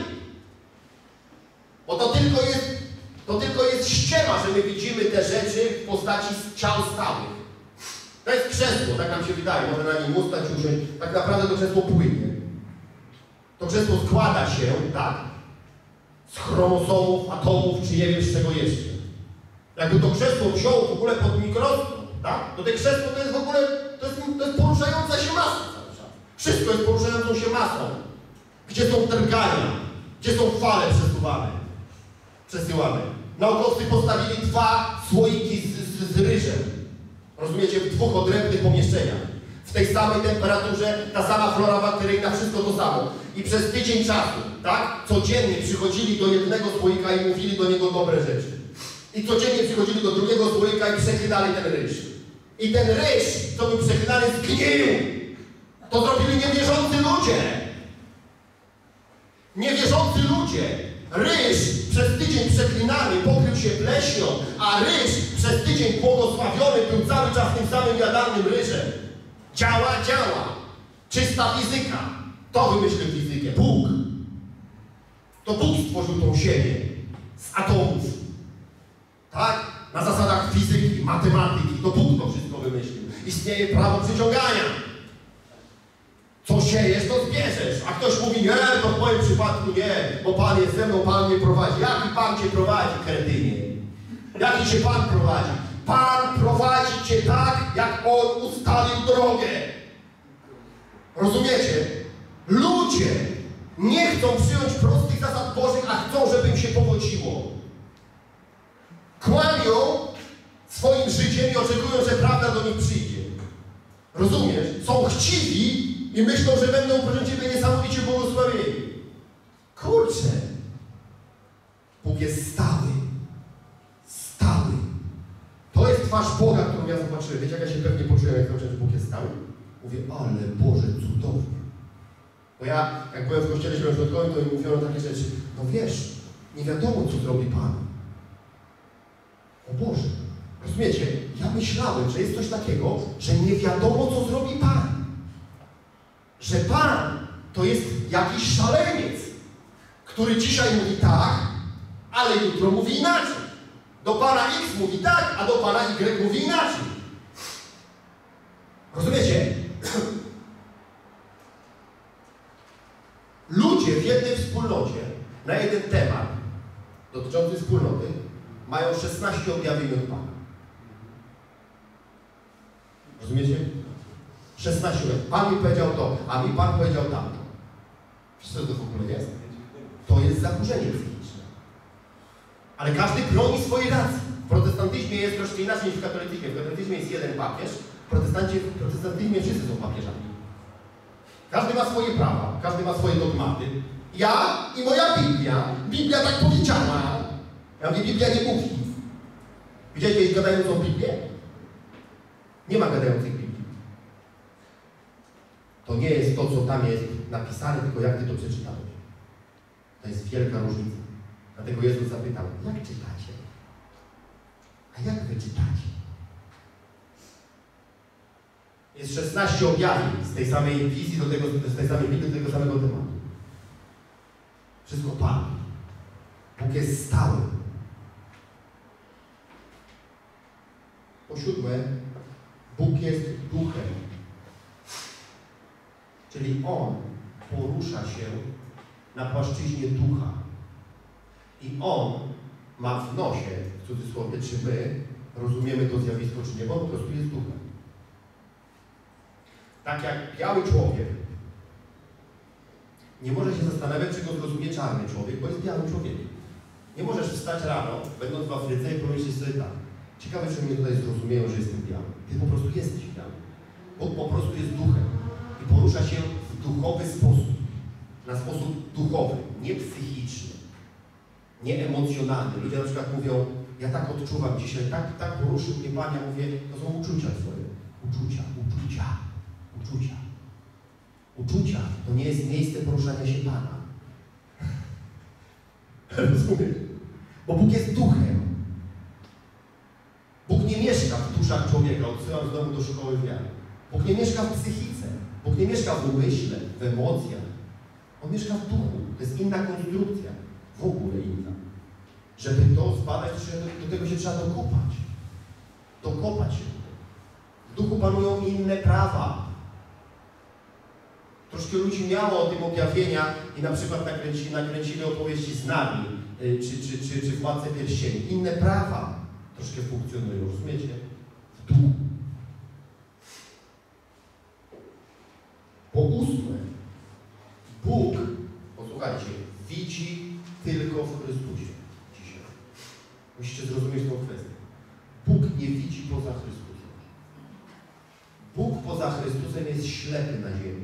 Bo to tylko jest, to tylko jest ściema, że my widzimy te rzeczy w postaci ciał stałych. To jest krzesło, tak nam się wydaje, może na nim ustać, usiąść. Tak naprawdę to krzesło płynie. To krzesło składa się, tak, z chromosomów, atomów, czy nie wiem z czego jeszcze. Jakby to krzesło wziął w ogóle pod mikroskop, tak, to te krzesło to jest w ogóle, to jest, to jest poruszająca się masa cały czas. Wszystko jest poruszającą się masą. Gdzie są drgania, gdzie są fale przesuwane, przesyłane. Naukowcy postawili dwa słoiki z, z, z ryżem. Rozumiecie? W dwóch odrębnych pomieszczeniach. W tej samej temperaturze, ta sama flora bakteryjna, wszystko to samo. I przez tydzień czasu, tak, codziennie przychodzili do jednego słoika i mówili do niego dobre rzeczy. I codziennie przychodzili do drugiego słoika i przechylali ten ryż. I ten ryż, co był przechylany, zgnił. To zrobili niewierzący ludzie. Niewierzący ludzie. Ryż przez tydzień przeklinany pokrył się pleśnią, a ryż przez tydzień błogosławiony był cały czas tym samym jadalnym ryżem. Działa, działa. Czysta fizyka. To wymyślił fizykę. Bóg. To Bóg stworzył tą ziemię z atomów. Tak? Na zasadach fizyki, matematyki. To Bóg to wszystko wymyślił. Istnieje prawo przyciągania. Co siejesz, to zbierzesz. A ktoś mówi, nie, to w moim przypadku nie, bo Pan jest ze mną, Pan mnie prowadzi. Jaki Pan Cię prowadzi, kretynie? Jaki Cię Pan prowadzi? Pan prowadzi Cię tak, jak On ustalił drogę. Rozumiecie? Ludzie nie chcą przyjąć prostych zasad Bożych, a chcą, żeby im się powodziło. Kłamią swoim życiem i oczekują, że prawda do nich przyjdzie. Rozumiesz? Są chciwi i myślą, że będą, proszę Ciebie, niesamowicie błogosławieni. Kurczę! Bóg jest stały. Stały. To jest twarz Boga, którą ja zobaczyłem. Wiecie, jak ja się pewnie poczułem, jak zobaczyłem, że Bóg jest stały? Mówię, ale Boże, cudownie. Bo ja, jak byłem w kościele zielonoświątkowym, to mi mówiono takie rzeczy. No wiesz, nie wiadomo, co zrobi Pan. O Boże. Rozumiecie? Ja myślałem, że jest coś takiego, że nie wiadomo, co zrobi Pan. Że Pan to jest jakiś szaleniec, który dzisiaj mówi tak, ale jutro mówi inaczej. Do Pana X mówi tak, a do Pana Y mówi inaczej. Rozumiecie? Ludzie w jednej wspólnocie na jeden temat dotyczący wspólnoty mają szesnaście objawień od Pana. Rozumiecie? szesnaście objawień. Pan mi powiedział to, a mi Pan powiedział tamto. Wiesz, co to w ogóle jest? To jest zaburzenie psychiczne. Ale każdy broni swojej racji. W protestantyzmie jest troszkę inaczej niż w katolicyzmie. W katolicyzmie jest jeden papież, w protestancie, w protestantyzmie wszyscy są papieżami. Każdy ma swoje prawa, każdy ma swoje dogmaty. Ja i moja Biblia. Biblia tak powiedziała. Ja mówię, Biblia nie mówi. Widziałeś kiedyś gadającą Biblię? Nie ma gadających Biblii. To nie jest to, co tam jest napisane, tylko jak Ty to przeczytałeś. To jest wielka różnica. Dlatego Jezus zapytał, jak czytacie? A jak Wy czytacie? Jest szesnaście objawień z tej samej wizji, do tego, z tej samej Biblii, do tego samego tematu. Wszystko Pan. Bóg jest stały. Po siódme, Bóg jest duchem. Czyli On porusza się na płaszczyźnie ducha. I On ma w nosie, w cudzysłowie, czy my rozumiemy to zjawisko, czy nie, bo on po prostu jest duchem. Tak jak biały człowiek nie może się zastanawiać, czy go zrozumie czarny człowiek, bo jest białym człowiekiem. Nie możesz wstać rano, będąc w Afryce i pomyśleć sobie tak. Ciekawe, czy mnie tutaj zrozumieją, że jestem biały. Ty po prostu jesteś biały. Bóg po prostu jest duchem i porusza się w duchowy sposób. Na sposób duchowy, nie psychiczny, nie emocjonalny. Ludzie na przykład mówią, ja tak odczuwam dzisiaj, tak, tak poruszył mnie Pan, ja mówię, to są uczucia twoje. Uczucia, uczucia, uczucia. Uczucia to nie jest miejsce poruszania się Pana. Rozumiesz? Bo Bóg jest duchem. Bóg nie mieszka w duszach człowieka, odsyłam znowu do szkoły wiary. Bóg nie mieszka w psychice. Bóg nie mieszka w umyśle, w emocjach. On mieszka w duchu. To jest inna konstrukcja. W ogóle inna. Żeby to zbadać, do, do tego się trzeba dokopać. Dokopać się. W duchu panują inne prawa. Troszkę ludzi miało o tym objawienia i na przykład nakręcili, nakręcili opowieści z nami, yy, czy, czy, czy, czy Władcę Pierścieni. Inne prawa troszkę funkcjonują, rozumiecie? W duchu. Po ósme, Bóg, posłuchajcie, widzi tylko w Chrystusie dzisiaj. Musicie zrozumieć tą kwestię. Bóg nie widzi poza Chrystusem. Bóg poza Chrystusem jest ślepy na ziemi.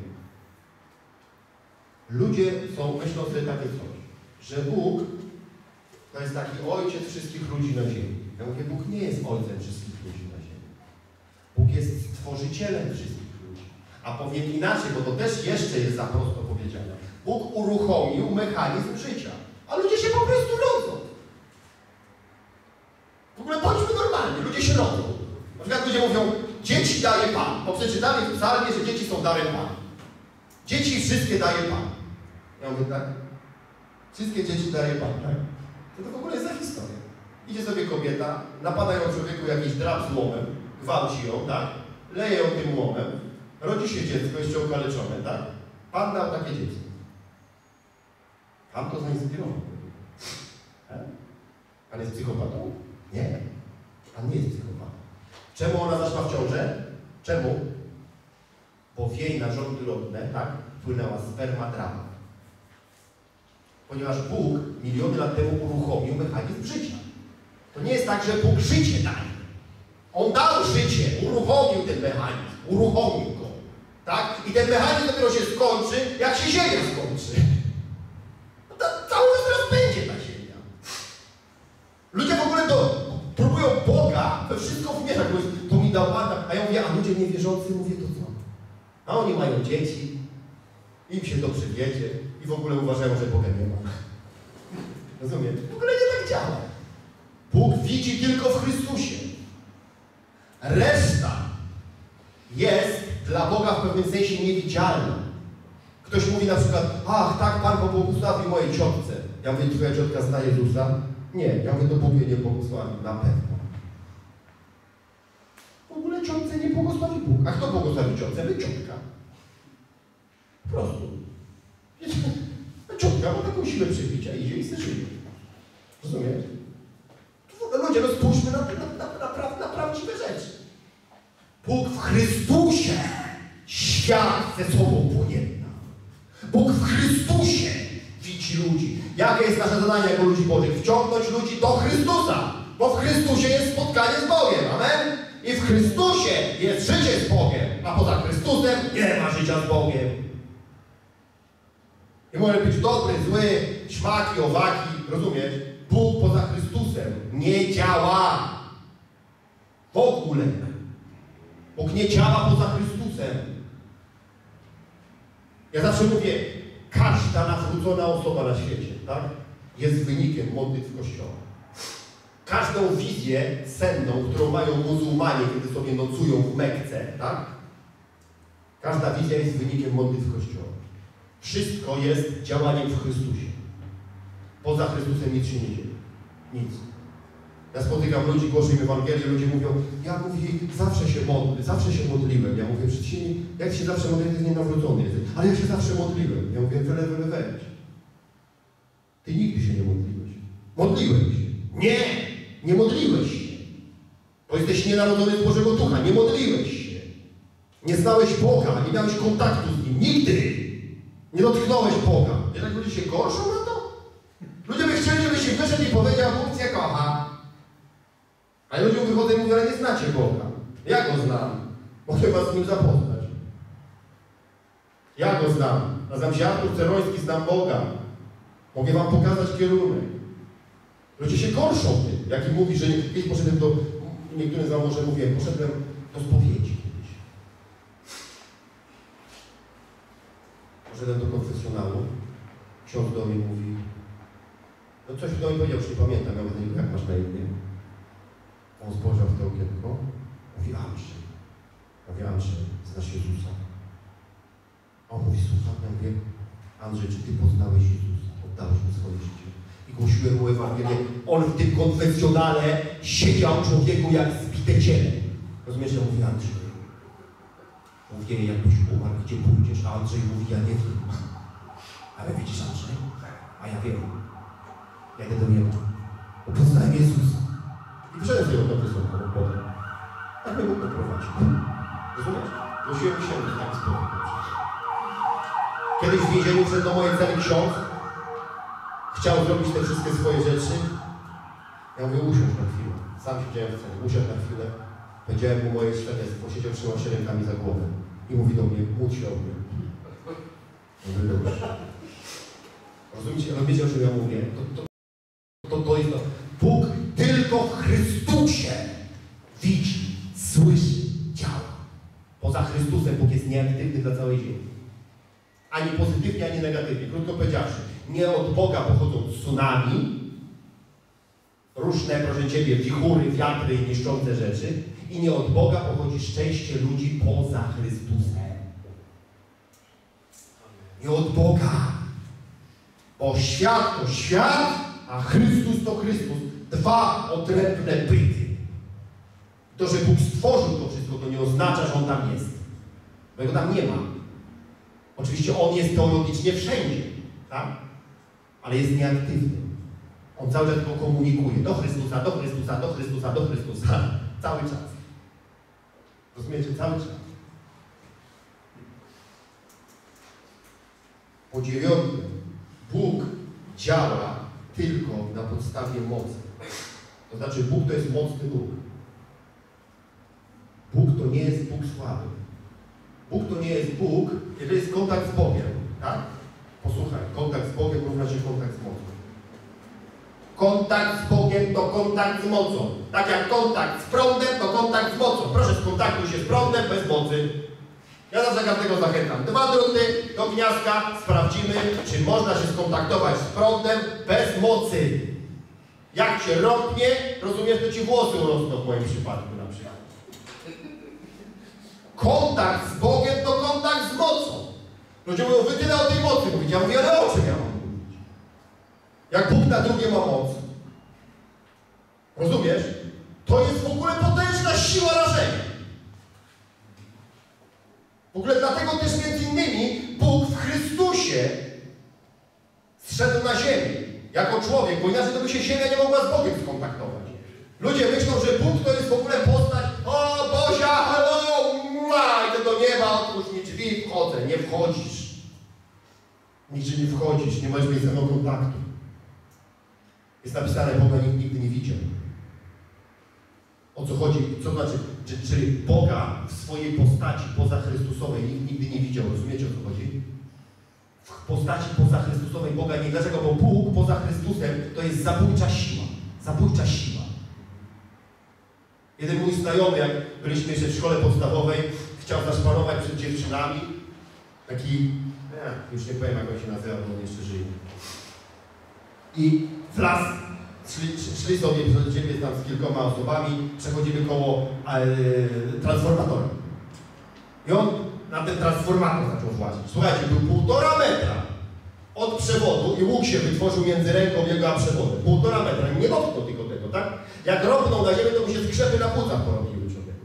Ludzie są, myślą sobie takie coś, że Bóg to jest taki ojciec wszystkich ludzi na ziemi. Ja mówię, Bóg nie jest ojcem wszystkich ludzi na ziemi. Bóg jest stworzycielem wszystkich ludzi. A powiem inaczej, bo to też jeszcze jest za prosto powiedziane. Bóg uruchomił mechanizm życia, a ludzie się po prostu rodzą. W ogóle bądźmy normalni, ludzie się rodzą. Na przykład ludzie mówią, dzieci daje Pan. Bo przeczytali w psalmie, że dzieci są darem Pana. Dzieci wszystkie daje Pan. Ja mówię tak? Wszystkie dzieci daje Pan, tak? To, to w ogóle jest za historia. Idzie sobie kobieta, napada ją człowieku jakiś drab z łomem, gwałci ją, tak? Leje ją tym łomem, rodzi się dziecko jeszcze okaleczone, tak? Pan dał takie dziecko. Pan to zainspirował. E? Pan jest psychopatą? Nie. Pan nie jest psychopatą. Czemu ona zaszła w ciążę? Czemu? Bo w jej narządy rodne, tak, płynęła sperma drama. Ponieważ Bóg miliony lat temu uruchomił mechanizm życia. To nie jest tak, że Bóg życie daje. On dał życie, uruchomił ten mechanizm, uruchomił go. Tak? I ten mechanizm dopiero się skończy, jak się ziemia skończy. No to cały czas teraz będzie ta ziemia. Ludzie w ogóle do, próbują Boga we wszystko wmierzać, bo jest, to mi dał Pan, a ja mówię, a ludzie niewierzący, mówię, to co? A oni mają dzieci, im się to przywiedzie i w ogóle uważają, że Boga nie ma. Rozumiem? W ogóle nie tak działa. Bóg widzi tylko w Chrystusie. Reszta jest dla Boga w pewnym sensie niewidzialna. Ktoś mówi na przykład, ach, tak Pan pobłogosławił mojej ciotce. Ja mówię, twoja ciotka zna Jezusa? Nie, ja mówię, to Bóg jej nie błogosławił, na pewno. W ogóle ciotce nie błogosławi Bóg. A kto błogosławi ciotce? Wy ciotka. Po prostu. Ciotka ma taką siłę przebicia, idzie i se żyje. Rozumiesz? Ludzie, no spójrzmy na, na, na, na, pra, na prawdziwe rzeczy. Bóg w Chrystusie świat ze sobą pojedna. Bóg w Chrystusie widzi ludzi. Jakie jest nasze zadanie jako ludzi Bożych? Wciągnąć ludzi do Chrystusa. Bo w Chrystusie jest spotkanie z Bogiem. Amen? I w Chrystusie jest życie z Bogiem. A poza Chrystusem nie ma życia z Bogiem. Nie może być dobry, zły, śmaki, owaki. Rozumiesz? Bóg poza Chrystusem nie działa. W ogóle. Bóg nie działa poza Chrystusem. Ja zawsze mówię, każda nawrócona osoba na świecie, tak, jest wynikiem modlitw Kościoła. Każdą wizję senną, którą mają muzułmanie, kiedy sobie nocują w Mekce, tak, każda wizja jest wynikiem modlitw Kościoła. Wszystko jest działaniem w Chrystusie. Poza Chrystusem nic się nie dzieje. Nic. Ja spotykam ludzi, głoszę im Ewangelię, ludzie mówią, ja mówię, zawsze się modlę, zawsze się modliłem. Ja mówię, przecież się, jak się zawsze modliłem, to jest nienawrócony jesteś. Ale ja się zawsze modliłem. Ja mówię, wyle, wyle, weź. Ty nigdy się nie modliłeś. Modliłeś się. Nie! Nie modliłeś się. Bo jesteś nienarodzony z Bożego Ducha. Nie modliłeś się. Nie znałeś Boga, nie miałeś kontaktu z Nim. Nigdy! Nie dotknąłeś Boga. Wiesz, jak ludzie się gorszą na to? Ludzie by chcieli, żebyś się wyszedł i powiedział, Bóg cię kocha. A ludzie wychodzą i mówią, ale nie znacie Boga. Ja Go znam. Mogę was z Nim zapoznać. Ja Go znam. Nazywam się Artur Ceroński, znam Boga. Mogę wam pokazać kierunek. Ludzie się gorszą tym. Jak im mówi, że kiedyś poszedłem do, niektórym znam może mówiłem, poszedłem do spowiedzi kiedyś. Poszedłem do konfesjonału. Ksiądz do mnie mówi, no coś do mnie powiedział, już nie pamiętam, ja mówię, jak masz na imię? On spojrzał w to okienko, mówi Andrzej. Ja mówię, Andrzej, znasz Jezusa? A on mówi, słucham, ja mówię, Andrzej, czy ty poznałeś Jezusa? Oddałeś mu swoje życie. I głosiłem mu Ewangelię. On w tym konfesjonale siedział człowieku jak zbite ciele. Rozumiesz, ja mówię, Andrzej, mówię, jakbyś umarł, gdzie pójdziesz? A Andrzej mówi, ja nie wiem. Ale widzisz, Andrzej? A ja wiem. Jadę do nieba. Bo poznałem Jezusa. I wyszedłem z tego konfesjonału potem. Tak mnie Bóg poprowadził. Rozumiesz? Głosiłem się w taki sposób. Kiedyś w więzieniu wszedł do mojej celi ksiądz. Chciał zrobić te wszystkie swoje rzeczy. Ja mówię, usiądź na chwilę. Sam siedziałem w celi. Usiadł na chwilę. Powiedziałem mu moje świadectwo. Siedział, trzymał się rękami za głowę. I mówi do mnie, módl się o mnie. Mówię, dobrze. Rozumiecie? Ale wiecie, o czym ja mówię? To, to, to, to jest to. Bóg tylko w Chrystusie widzi, słyszy, działa. Poza Chrystusem Bóg jest nieaktywny dla całej ziemi. Ani pozytywnie, ani negatywnie. Krótko powiedziawszy, nie od Boga pochodzą tsunami, różne, proszę Ciebie, wichury, wiatry i niszczące rzeczy, i nie od Boga pochodzi szczęście ludzi poza Chrystusem. Nie od Boga. Bo świat to świat, a Chrystus to Chrystus. Dwa odrębne byty. To, że Bóg stworzył to wszystko, to nie oznacza, że On tam jest. Bo Jego tam nie ma. Oczywiście On jest teologicznie wszędzie, tak? Ale jest nieaktywny. On cały czas tylko komunikuje do Chrystusa, do Chrystusa, do Chrystusa, do Chrystusa. Cały czas. Rozumiecie? Cały czas. Po dziewiąte, Bóg działa tylko na podstawie mocy. To znaczy, Bóg to jest mocny Bóg. Bóg to nie jest Bóg słaby. Bóg to nie jest Bóg, jeżeli jest kontakt z Bogiem, tak? Posłuchaj, kontakt z Bogiem równa się kontakt z mocą. Kontakt z Bogiem to kontakt z mocą. Tak jak kontakt z prądem to kontakt z mocą. Proszę, skontaktuj się z prądem bez mocy. Ja zawsze każdego zachęcam. Dwa druty do gniazdka, sprawdzimy, czy można się skontaktować z prądem bez mocy. Jak cię rąbnie, rozumiesz, to ci włosy urosną w moim przypadku na przykład. Kontakt z Bogiem to kontakt z mocą. Ludzie mówią, wy tyle o tej mocy mówicie. Ja mówię, ale o czym ja mam mówić? Jak Bóg na drugie ma moc. Rozumiesz? To jest w ogóle potężna siła rażenia. W ogóle dlatego też między innymi Bóg w Chrystusie zszedł na ziemię jako człowiek, bo inaczej to by się ziemia nie mogła z Bogiem skontaktować. Ludzie myślą, że Bóg to jest w ogóle postać, o Bozia, hello, mua, idę do nieba, otwórz mi drzwi, wchodzę. Nie wchodzisz. Nigdzie nie wchodzisz, nie masz mieć ze mną kontaktu. Jest napisane, Boga nikt nigdy nie widział. O co chodzi? Co znaczy? Czy, czyli Boga w swojej postaci poza Chrystusowej nikt nigdy nie widział. Rozumiecie, o co chodzi? W postaci poza Chrystusowej Boga nie. Dlaczego? Bo Bóg poza Chrystusem to jest zabójcza siła. Zabójcza siła. Jeden mój znajomy, jak byliśmy jeszcze w szkole podstawowej, chciał zaszpanować przed dziewczynami. Taki, nie, już nie powiem, jak on się nazywa, bo on jeszcze żyje. I w las szli, szli sobie przed siebie tam z kilkoma osobami, przechodzimy koło e, transformatora. I on na ten transformator zaczął włazić. Słuchajcie, był półtora metra od przewodu i łuk się wytworzył między ręką jego a przewodem. Półtora metra. Nie dotknął tylko tego, tak? Jak rąbnął na ziemię, to mu się skrzepy na płucach porobiły człowieku.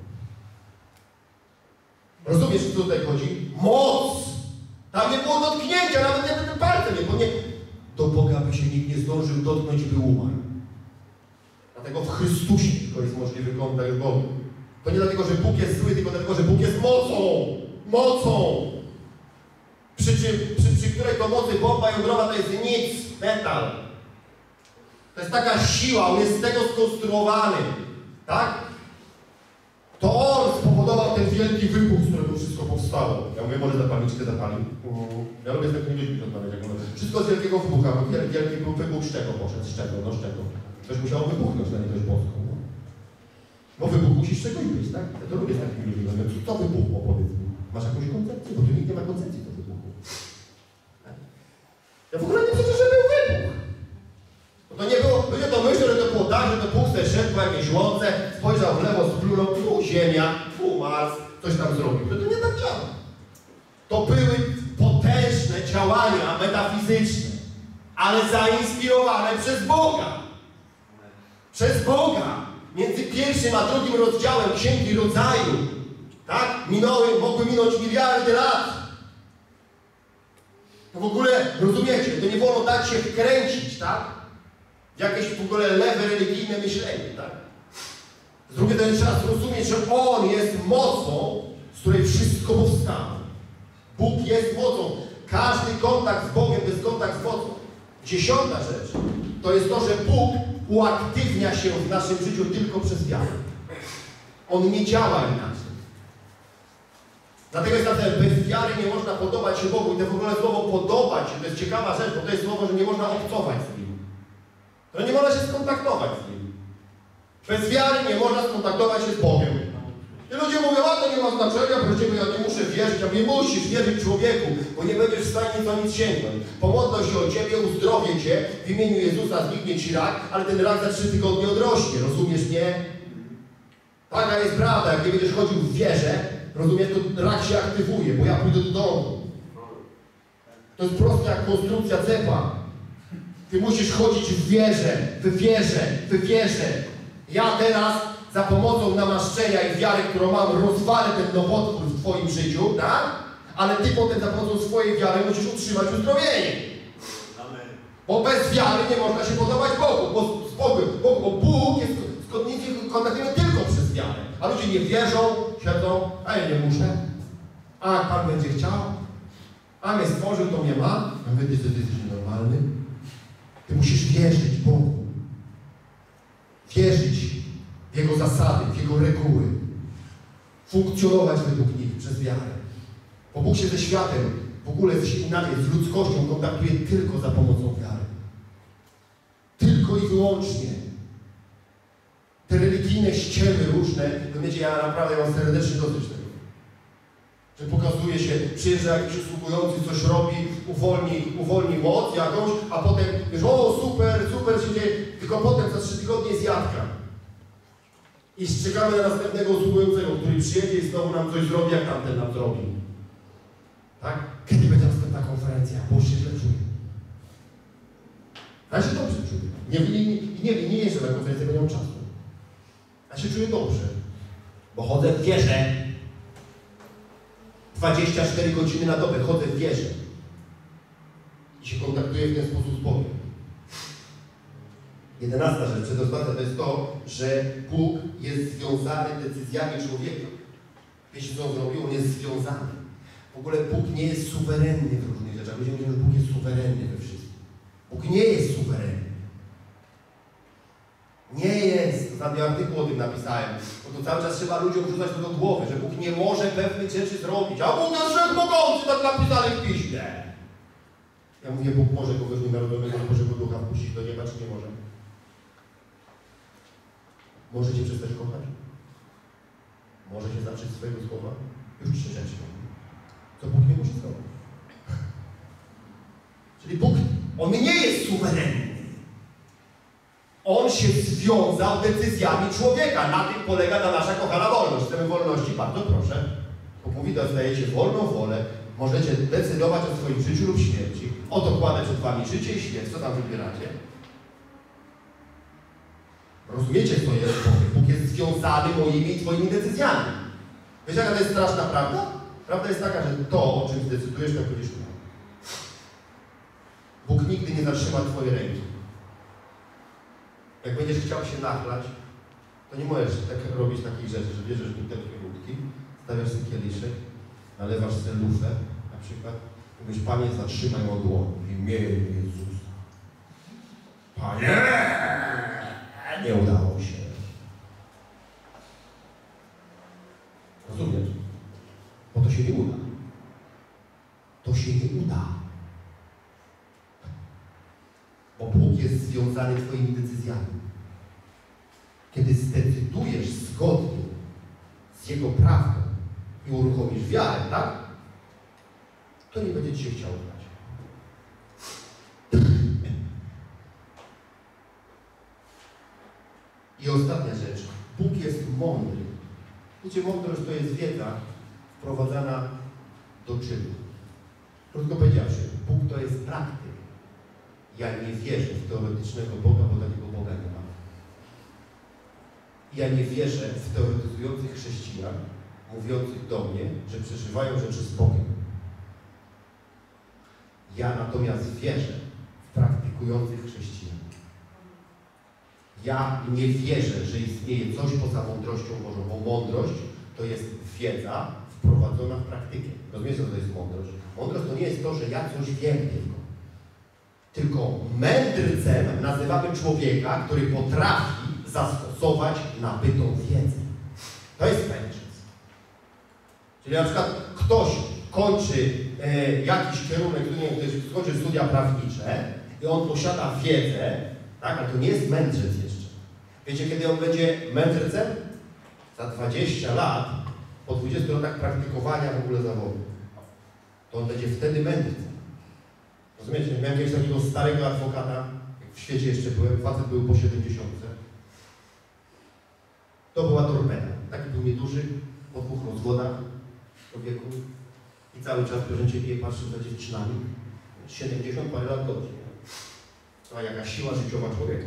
Rozumiesz, co tutaj chodzi? Moc! Tam nie było dotknięcia, nawet nie tym palcem, nie, bo nie... Do Boga by się nikt nie zdążył dotknąć, by umarł. Dlatego w Chrystusie tylko jest możliwy kontakt z Bogiem. To nie dlatego, że Bóg jest zły, tylko dlatego, że Bóg jest mocą! Mocą! Przy, przy, przy, przy której to mocy bomba jądrowa to jest nic, metal. To jest taka siła, on jest z tego skonstruowany. Tak? To on spowodował ten wielki wybuch, z którego wszystko powstało. Ja mówię, może zapalniczkę zapalił. Ja lubię z takimi ludźmi rozmawiać, jak mówię. Wszystko z wielkiego wybucha, bo wielki był wybuch, z czego poszedł, z czego, no z czego. Ktoś musiał wybuchnąć na litość boską. No. Bo wybuch musi z czegoś być, tak? Ja to lubię z takimi ludźmi rozmawiać. Co wybuchło, powiedz mi? Masz jakąś koncepcję? Bo tu nikt nie ma koncepcji do wybuchu. Ja w ogóle nie przecież, że był wybuch. Bo to nie było, ludzie to myślą, że to było tak, że to puste szedł po jakiejś łące, spojrzał w lewo, splunął, tu ziemia, tu Mars, coś tam zrobił. To, to nie tak działa. To były potężne potężne działania metafizyczne, ale zainspirowane przez Boga. Przez Boga. Między pierwszym a drugim rozdziałem Księgi Rodzaju, tak? Minęły, mogły minąć miliardy lat. To w ogóle, rozumiecie, to nie wolno dać się wkręcić, tak? W jakieś w ogóle lewe religijne myślenie, tak? Z drugiej strony trzeba zrozumieć, że On jest mocą, z której wszystko powstało. Bóg jest mocą. Każdy kontakt z Bogiem to jest kontakt z mocą. Dziesiąta rzecz to jest to, że Bóg uaktywnia się w naszym życiu tylko przez wiarę. On nie działa inaczej. Dlatego jest napisane, bez wiary nie można podobać się Bogu. I to w ogóle słowo podobać się, to jest ciekawa rzecz, bo to jest słowo, że nie można obcować z Nim. To nie można się skontaktować z Nim. Bez wiary nie można skontaktować się z Bogiem. I ludzie mówią, a to nie ma znaczenia, przecież ja nie muszę wierzyć, a nie musisz wierzyć człowieku, bo nie będziesz w stanie nic o nic sięgnąć. Pomodlę się o Ciebie, uzdrowię Cię, w imieniu Jezusa zniknie Ci rak, ale ten rak za trzy tygodnie odrośnie, rozumiesz mnie? Taka jest prawda, jak nie będziesz chodził w wierze, rozumiesz, to rak się aktywuje, bo ja pójdę do domu. To jest proste jak konstrukcja cepa. Ty musisz chodzić w wierze, w wierze, w wierze. Ja teraz za pomocą namaszczenia i wiary, którą mam, rozwalę ten nowotwór w Twoim życiu, tak? Ale Ty potem za pomocą swojej wiary musisz utrzymać uzdrowienie. Amen. Bo bez wiary nie można się podobać Bogu, bo, z Bogiem, bo, bo Bóg jest kontaktujemy tylko przez wiarę. A ludzie nie wierzą, siedzą, a ja nie muszę. A jak Pan będzie chciał, a mnie stworzył, to mnie ma. A my, ty, ty, ty jesteś normalny. Ty musisz wierzyć Bogu. Wierzyć w Jego zasady, w Jego reguły. Funkcjonować według nich przez wiarę. Bo Bóg się ze światem, w ogóle inaczej, z ludzkością kontaktuje tylko za pomocą wiary. Tylko i wyłącznie. Te religijne ściemy różne, to wiecie, ja naprawdę mam serdecznie dosyć tego. Że pokazuje się, przyjeżdża jakiś usługujący, coś robi, uwolni, uwolni moc jakąś, a potem wiesz, o super, super się dzieje, tylko potem za trzy tygodnie jest jadka. I czekamy na następnego usługującego, który przyjedzie i znowu nam coś zrobi, jak tamten nam zrobił. Tak? Kiedy będzie następna konferencja? Bo się źle czuje. Ja się dobrze czuję. Nie, nie, nie, nie, nie jeżdżę na konferencję, bo nie mam czasu. Ja się czuję dobrze. Bo chodzę w wierze. dwadzieścia cztery godziny na dobę chodzę w wierze. I się kontaktuję w ten sposób z Bogiem. Jedenasta rzecz, przedostatnia, to jest to, że Bóg jest związany decyzjami człowieka. Jeśli co on zrobił, on jest związany. W ogóle Bóg nie jest suwerenny w różnych rzeczach. Ludzie mówią, że Bóg jest suwerenny we wszystkim. Bóg nie jest suwerenny. Nie jest. Ostatnio artykuł o tym napisałem. Bo to cały czas trzeba ludziom wrzucać to do głowy, że Bóg nie może pewnych rzeczy zrobić. A Bóg jest wszechmogący, tak napisane w piśmie. Ja mówię, Bóg może kogoś nienarodzonego Bożego Ducha wpuścić do nieba, czy nie może? Może Cię przestać kochać? Może się zaprzeć swojego słowa? Już trzy rzeczy. Co Bóg nie musi zrobić. Czyli Bóg, On nie jest suwerenny. On się związał decyzjami człowieka. Na tym polega ta nasza kochana wolność. Chcemy wolności? Bardzo proszę. Bóg mówi, dostajecie wolną wolę. Możecie decydować o swoim życiu lub śmierci. Oto kładę przed Wami życie i śmierć. Co tam wybieracie? Rozumiecie, co jest Bóg? Bóg jest związany moimi i Twoimi decyzjami. Wiecie, jaka to jest straszna prawda? Prawda jest taka, że to, o czym zdecydujesz, tak będziesz miał. Bóg nigdy nie zatrzyma Twojej ręki. Jak będziesz chciał się nachlać, to nie możesz tak robić takich rzeczy, że bierzesz butelkę wódki, stawiasz sobie kieliszek, nalewasz sobie lufę, na przykład, mówisz, Panie, zatrzymaj moją dłoń w imieniu Jezusa. Panie! Nie udało się. Rozumiesz? Bo to się nie uda. To się nie uda. Bo Bóg jest związany Twoimi decyzjami. Kiedy zdecydujesz zgodnie z Jego prawdą i uruchomisz wiarę, tak? To nie będzie Ci się chciało grać. I ostatnia rzecz. Bóg jest mądry. Wiecie, mądrość to jest wiedza wprowadzana do czynu. Krótko powiedziawszy, Bóg to jest praktyk. Ja nie wierzę w teoretycznego Boga, bo takiego Boga nie ma. Ja nie wierzę w teoretyzujących chrześcijan, mówiących do mnie, że przeżywają rzeczy z Bogiem. Ja natomiast wierzę w praktykujących chrześcijan. Ja nie wierzę, że istnieje coś poza mądrością Bożą, bo mądrość to jest wiedza wprowadzona w praktykę. Rozumiecie, co to jest mądrość? Mądrość to nie jest to, że ja coś wiem tylko. Tylko mędrcem nazywamy człowieka, który potrafi zastosować nabytą wiedzę. To jest mędrzec. Czyli na przykład ktoś kończy e, jakiś kierunek, nie wiem, ktoś skończy studia prawnicze i on posiada wiedzę, tak, ale to nie jest mędrzec jeszcze. Wiecie, kiedy on będzie mędrcem? Za dwadzieścia lat, po dwudziestu latach praktykowania w ogóle zawodu. To on będzie wtedy mędrcem. Rozumiecie? Miałem jakiegoś takiego starego adwokata, jak w świecie jeszcze byłem, facet był po siedemdziesiątce. To była torpeda. Taki był nieduży, po dwóch rozwodach w wieku i cały czas bieżącie patrzył za dziewczynami. siedemdziesiąt parę lat godzin. To jaka siła życiowa człowieka.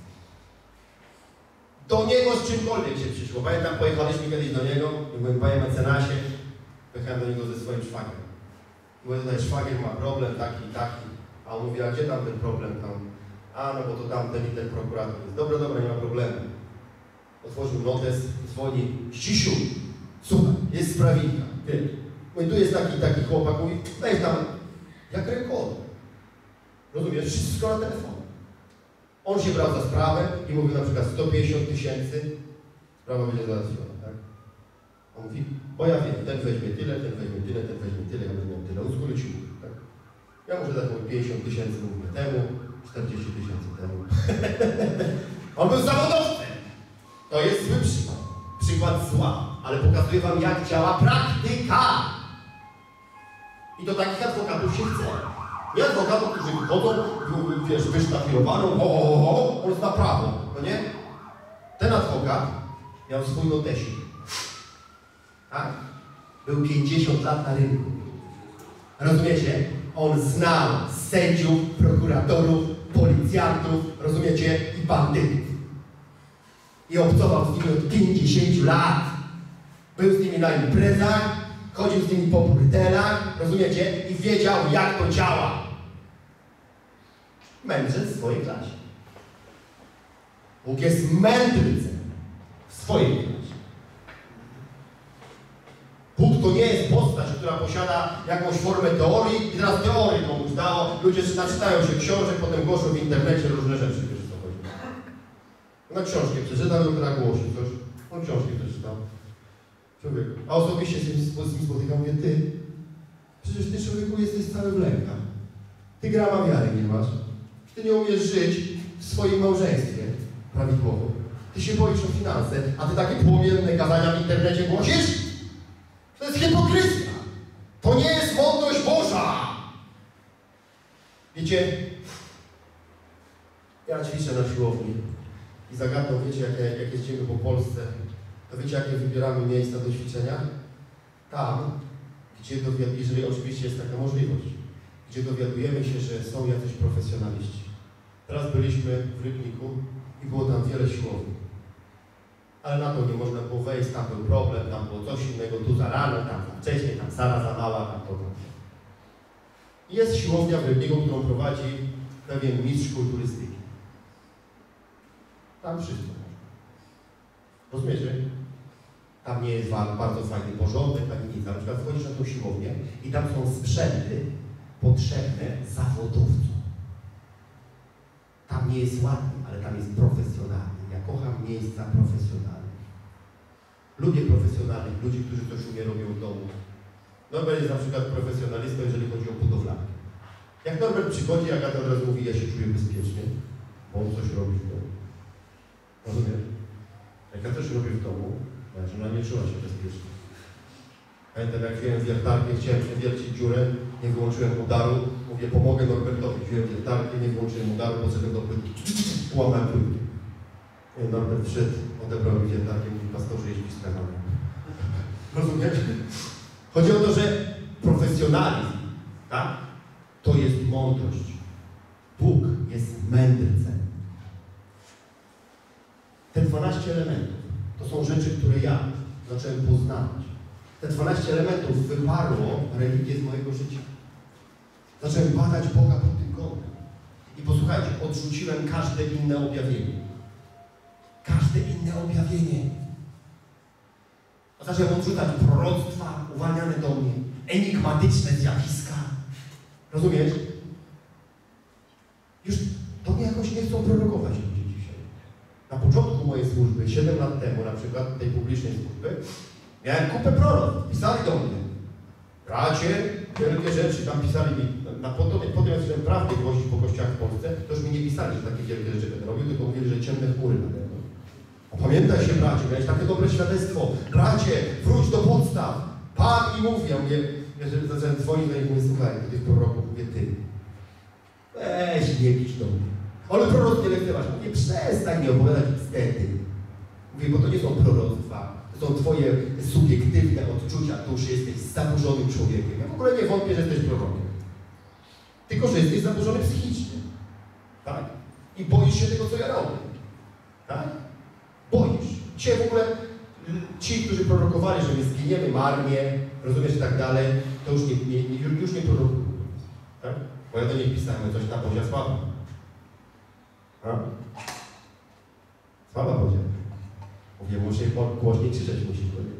Do niego z czymkolwiek się przyszło. Pamiętam, pojechaliśmy kiedyś do niego, byłem panie mecenasie, pojechałem do niego ze swoim szwagiem. Mówię, tutaj szwagier ma problem taki i taki. A on mówi, a gdzie tam ten problem tam? A no bo to tam ten i ten prokurator jest. Dobra, dobra, nie ma problemu. Otworzył notes, dzwoni, Ścisiu, słuchaj, jest sprawinka. Ty. Mówi, tu jest taki taki chłopak, mówi, weź tam, jak rekord. Rozumiesz, wszystko na telefonie. On się brał za sprawę i mówił na przykład sto pięćdziesiąt tysięcy, sprawa będzie załatwiona, tak? On mówi, bo ja wiem, ten weźmie tyle, ten weźmie tyle, ten weźmie tyle, ja będę miał tyle. On skrócił, tak? Ja muszę dać mu pięćdziesiąt tysięcy mówię temu, czterdzieści tysięcy temu. On był zawodowcem. To jest zły przykład. Przykład zła, ale pokazuję wam, jak działa praktyka. I do takich adwokatów się chce. Nie adwokatów, którzy wychodzą, wiesz, wysztafiowaną, ho, ho, ho, on zna prawo, no nie? Ten adwokat miał swój notesik. Tak? Był pięćdziesiąt lat na rynku. Rozumiecie? On znał sędziów, prokuratorów, policjantów, rozumiecie? I bandytów. I obcował z nimi od pięćdziesięciu lat. Był z nimi na imprezach, chodził z nimi po burdelach, rozumiecie? I wiedział, jak to działa. Mędrzec w swojej klasie. Bóg jest mędrcem w swojej klasie. Bóg to nie jest postać, która posiada jakąś formę teorii i teraz teorii komuś dało. Ludzie naczytają się książek, potem głoszą w internecie różne rzeczy, wiesz co chodzi. Na książkę przeczytał, która głosi coś. On książkę przeczytał. Człowiek. A osobiście się z nim spotykam, mówię, ty, przecież ty, człowieku, jesteś cały w lękach. Ty grama wiary nie masz. Ty nie umiesz żyć w swoim małżeństwie prawidłowo. Ty się boisz o finanse, a ty takie płomienne kazania w internecie głosisz? To jest hipokryzja. To nie jest mądrość Boża. Wiecie, ja ćwiczę na siłowni i zagadną, wiecie, jak, jak jeździmy po Polsce, to wiecie, jakie wybieramy miejsca do ćwiczenia? Tam, gdzie dowiadujemy, jeżeli oczywiście jest taka możliwość, gdzie dowiadujemy się, że są jacyś profesjonaliści. Teraz byliśmy w Rybniku i było tam wiele siłowni. Ale na to nie można było wejść, tam był problem, tam było coś innego, tu za rano, tam za wcześnie, tam sala za mała, tam to, tam. Jest siłownia w Rybniku, którą prowadzi pewien mistrz kulturystyki. Tam wszystko można. Rozumiecie? Tam nie jest bardzo fajny porządek, ani nic. Na przykład wchodzisz na tą siłownię i tam są sprzęty potrzebne zawodowcom. Tam nie jest ładnie, ale tam jest profesjonalnie. Ja kocham miejsca profesjonalne. Lubię profesjonalnych, ludzi, którzy coś umie robią w domu. Norbert jest na przykład profesjonalistą, jeżeli chodzi o budowlankę. Jak Norbert przychodzi, Agata od razu mówi, ja się czuję bezpiecznie, bo on coś robi w domu. Rozumiesz? Jak ja coś robię w domu, znaczy ona nie czuła się bezpiecznie. Pamiętam, jak wziąłem wiertarkę, chciałem przewiercić dziurę, nie wyłączyłem udaru, mówię, pomogę Norbertowi, wziąłem wiertarkę, nie wyłączyłem udaru, poszedłem do płytki, łamałem płytkę. Norbert wszedł, odebrał mi wiertarkę, mówi, pastorze, jeździ z kanałem. Rozumiecie? Chodzi o to, że profesjonalizm Tak? To jest mądrość. Bóg jest mędrcem. Te dwanaście elementów to są rzeczy, które ja zacząłem poznawać. Te dwanaście elementów wyparło religię z mojego życia. Zacząłem badać Boga pod tym kątem. I posłuchajcie, odrzuciłem każde inne objawienie. Każde inne objawienie. Zacząłem odrzucać proroctwa uwalniane do mnie, enigmatyczne zjawiska. Rozumiesz? Już to mnie jakoś nie chcą prorokować ludzie dzisiaj. Na początku mojej służby, siedem lat temu, na przykład tej publicznej służby, miałem kupę proroctw. Pisali do mnie. Bracie, wielkie rzeczy tam pisali mi. Na, potem, potem jak zacząłem prawdę głosić po kościołach w Polsce, to już mi nie pisali, że takie wielkie rzeczy będę robił, tylko mówili, że ciemne chmury nade mną. Opamiętaj się, bracie, miałeś takie dobre świadectwo. Bracie, wróć do podstaw. Pan mi mówi, ja mówię, jeżeli zacząłem dzwonić do nich, mówię, słuchaj, do tych proroków, mówię, ty. Weź, nie pisz do mnie. Ale prorok nie lekceważ. Mówię, przestań nie opowiadać wstety. Mówię, bo to nie są proroctwa. To są twoje subiektywne odczucia duszy, jesteś zaburzonym człowiekiem. Ja w ogóle nie wątpię, że jesteś prorokiem. Tylko, że jesteś zaburzony psychicznie. Tak? I boisz się tego, co ja robię. Tak? Boisz. Dzisiaj w ogóle ci, którzy prorokowali, że my zginiemy marnie, rozumiesz, i tak dalej, to już nie, nie, nie, już nie prorokują. Tak? Bo ja do nich pisałem coś na Bodzia słaba. A? Słaba Bodzia. Mówię, muszę głośniej krzyczeć, musisz powiedzieć.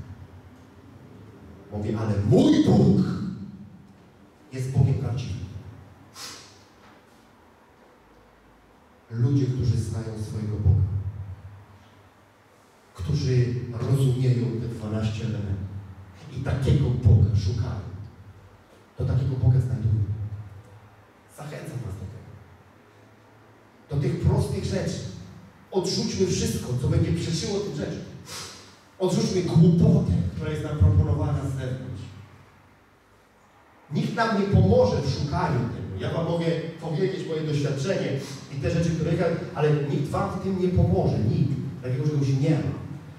Mówię, ale mój Bóg jest Bogiem prawdziwym. Ludzie, którzy znają swojego Boga, którzy rozumieją te dwanaście elementów i takiego Boga szukają, to takiego Boga znajdują. Zachęcam was do tego. Do tych prostych rzeczy. Odrzućmy wszystko, co będzie przeczyło tym rzeczom. Odrzućmy głupotę, która jest nam proponowana z zewnątrz. Nikt nam nie pomoże w szukaniu tego. Ja wam mogę powiedzieć moje doświadczenie i te rzeczy, które ja, ale nikt wam w tym nie pomoże. Nikt. Takiego czegoś nie ma.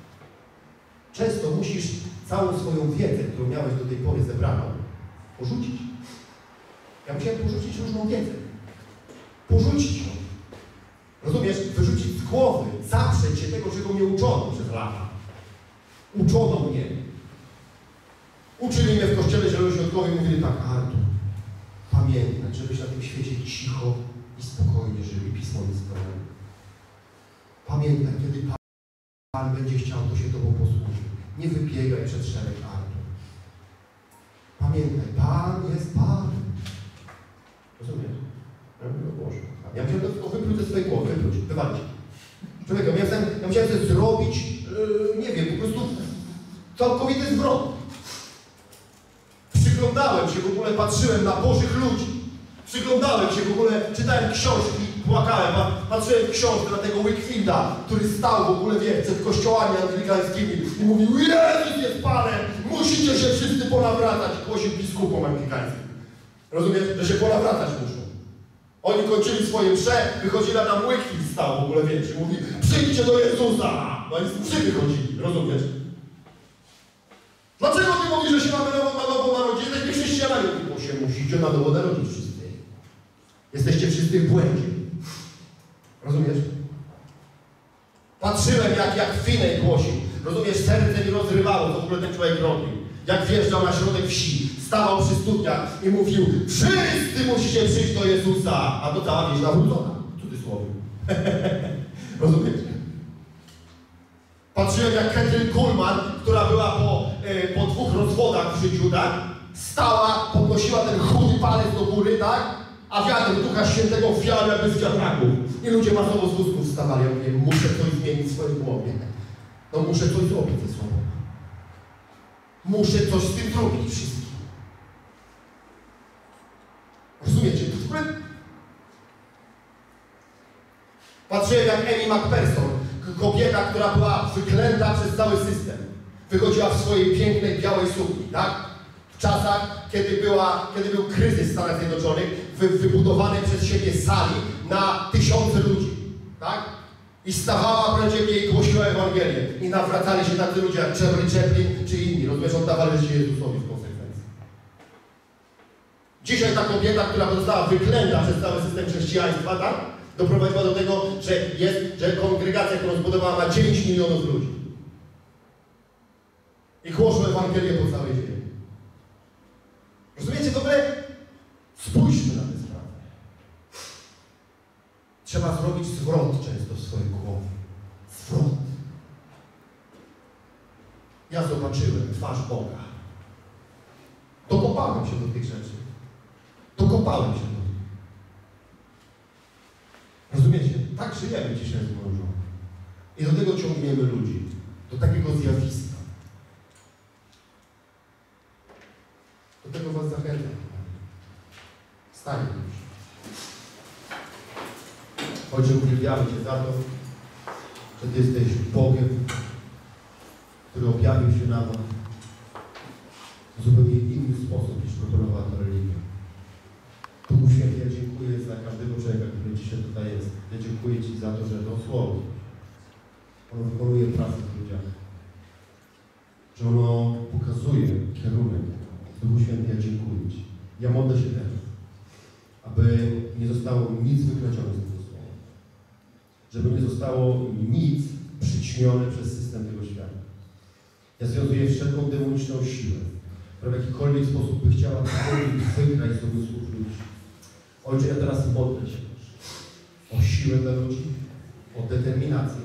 Często musisz całą swoją wiedzę, którą miałeś do tej pory zebraną, porzucić. Ja musiałem porzucić różną wiedzę. Porzucić ją. Rozumiesz? Wyrzucić z głowy, zaprzeć się tego, czego mnie uczono przez lata. Uczono mnie. Uczyli mnie w kościele zielonoświątkowym i mówili tak, Artur, pamiętaj, żebyś na tym świecie cicho i spokojnie żył i Pismo nie spełniał. Pamiętaj, kiedy Pan, Pan będzie chciał, to się Tobą posłuży. Nie wybiegaj przed szereg, Artur. Pamiętaj, Pan jest Pan. Rozumiesz? Ja mówię, o Boże. Ja musiałem to tylko wypluć ze swojej głowy, wypluć, wywalić. Człowieka, ja musiałem, ja musiałem sobie zrobić, yy, nie wiem, po prostu całkowity zwrot. Przyglądałem się, w ogóle patrzyłem na Bożych ludzi. Przyglądałem się, w ogóle czytałem książki, płakałem, patrzyłem w książkę na tego Wakefielda, który stał w ogóle, wie, przed kościołami anglikańskimi i mówił, Jezus jest Panem, musicie się wszyscy ponawracać, głosił biskupom anglikańskim. Rozumiesz, że się ponawracać muszą. Oni kończyli swoje msze, wychodzili, a tam Wakefield stał w ogóle, wiecie, mówi, przyjdźcie do Jezusa. No i z mszy wychodzili, rozumiesz? Dlaczego ty mówisz, że się mamy na nowo narodzić? Jesteśmy chrześcijanami. Bo się musicie na nowo narodzić wszyscy. Jesteście wszyscy w błędzie. Rozumiesz? Patrzyłem, jak, jak Finej głosił. Rozumiesz, serce mi rozrywało, co w ogóle ten człowiek robił. Jak wjeżdżał na środek wsi, stawał przy studniach i mówił, wszyscy musicie przyjść do Jezusa. A to cała wieś nawrócona, w cudzysłowie. Rozumiesz? Patrzyłem, jak Katrin Kuhlman, która była po, e, po dwóch rozwodach w życiu, tak? Stała, podnosiła ten chudy palec do góry, tak? A wiatr Ducha Świętego wiał jakby z wiatraków. I ludzie masowo z wózków wstawali. Ja mówię, muszę coś zmienić w swojej głowie. No muszę coś zrobić ze sobą. Muszę coś z tym zrobić wszystkim. Rozumiecie? Patrzyłem, jak Amy McPherson, kobieta, która była wyklęta przez cały system. Wychodziła w swojej pięknej, białej sukni, tak? W czasach, kiedy, była, kiedy był kryzys w Stanach Zjednoczonych, wy, wybudowany przez siebie sali na tysiące ludzi, tak? I stawała przed mnie i głosiła Ewangelię. I nawracali się tacy ludzie jak Charlie Chaplin czy inni. Rozumiesz, oddawali się Jezusowi w konsekwencji. Dzisiaj ta kobieta, która została wyklęta przez cały system chrześcijaństwa, tak? Doprowadziła do tego, że jest, że kongregacja, którą zbudowała, ma dziewięć milionów ludzi. I głoszą Ewangelię po całej ziemi. Rozumiecie? W ogóle spójrzmy na tę sprawę. Trzeba zrobić zwrot często w swojej głowie. Zwrot. Ja zobaczyłem twarz Boga. Dokopałem się do tych rzeczy. Dokopałem się do nich. Rozumiecie? Tak żyjemy dzisiaj z moją żoną. I do tego ciągniemy ludzi. Do takiego zjawiska. Do tego was zachęcam. Stańmy już. Ojcze, uwielbiamy Cię za to, że Ty jesteś Bogiem, który objawił się nam w zupełnie inny sposób niż proponowała ta religia. Duchu Święty, ja dziękuję za każdego człowieka, który dzisiaj tutaj jest. Ja dziękuję Ci za to, że to słowo, ono wykonuje pracę w ludziach. Że ono pokazuje kierunek. Duchu Święty, ja dziękuję Ci. Ja modlę się teraz, aby nie zostało nic wykradzione z tego słowa. Żeby nie zostało nic przyćmione przez system tego świata. Ja związuję wszelką demoniczną siłę, która w jakikolwiek sposób by chciała wygrać z umysłów ludzi. Ojcze, ja teraz modlę się o siłę dla ludzi, o determinację,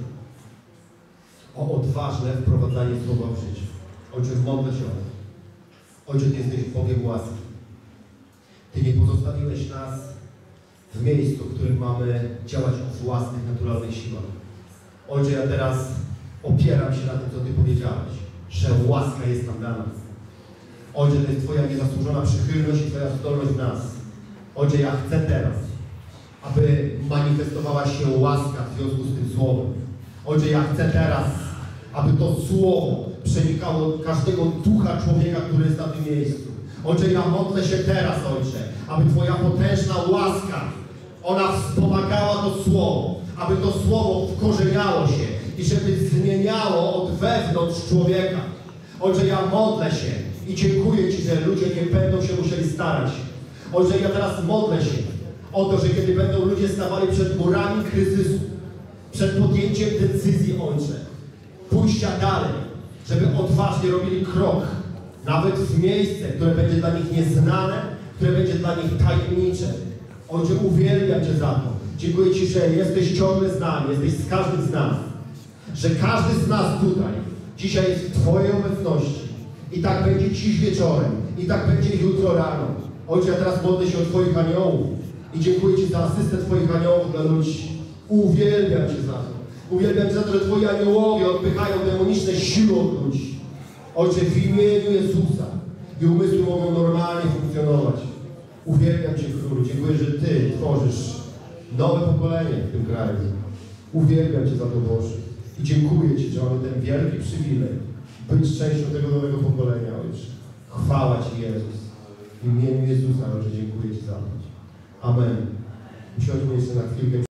o odważne wprowadzanie słowa w życie. Ojcze, modlę się o to. Ojcze, Ty jesteś Bogiem łaski. Ty nie pozostawiłeś nas w miejscu, w którym mamy działać o własnych, naturalnych siłach. Ojcze, ja teraz opieram się na tym, co Ty powiedziałeś, że łaska jest tam dla nas. Ojcze, to jest Twoja niezasłużona przychylność i Twoja zdolność w nas. Ojcze, ja chcę teraz, aby manifestowała się łaska w związku z tym Słowem. Ojcze, ja chcę teraz, aby to Słowo przenikało każdego ducha człowieka, który jest na tym miejscu. Ojcze, ja modlę się teraz, Ojcze, aby Twoja potężna łaska, ona wspomagała to Słowo, aby to Słowo wkorzeniało się i żeby zmieniało od wewnątrz człowieka. Ojcze, ja modlę się i dziękuję Ci, że ludzie nie będą się musieli starać. Ojcze, ja teraz modlę się o to, że kiedy będą ludzie stawali przed murami kryzysu, przed podjęciem decyzji, Ojcze, pójścia dalej, żeby odważnie robili krok, nawet w miejsce, które będzie dla nich nieznane, które będzie dla nich tajemnicze. Ojcze, uwielbiam Cię za to. Dziękuję Ci, że jesteś ciągle z nami, jesteś z każdym z nas. Że każdy z nas tutaj dzisiaj jest w Twojej obecności. I tak będzie dziś wieczorem, i tak będzie jutro rano. Ojcze, ja teraz modlę się o Twoich aniołów i dziękuję Ci za asystę Twoich aniołów dla ludzi. Uwielbiam Cię za to. Uwielbiam Cię za to, że Twoi aniołowie odpychają demoniczne siły od ludzi. Ojcze, w imieniu Jezusa i umysły mogą normalnie funkcjonować. Uwielbiam Cię, Królu. Dziękuję, że Ty tworzysz nowe pokolenie w tym kraju. Uwielbiam Cię za to, Boże. I dziękuję Ci, że mamy ten wielki przywilej być częścią tego nowego pokolenia, Ojcze. Chwała Ci, Jezus. W imieniu Jezusa, Ojcze, dziękuję Ci za to. Amen. Usiądźmy jeszcze na chwilkę.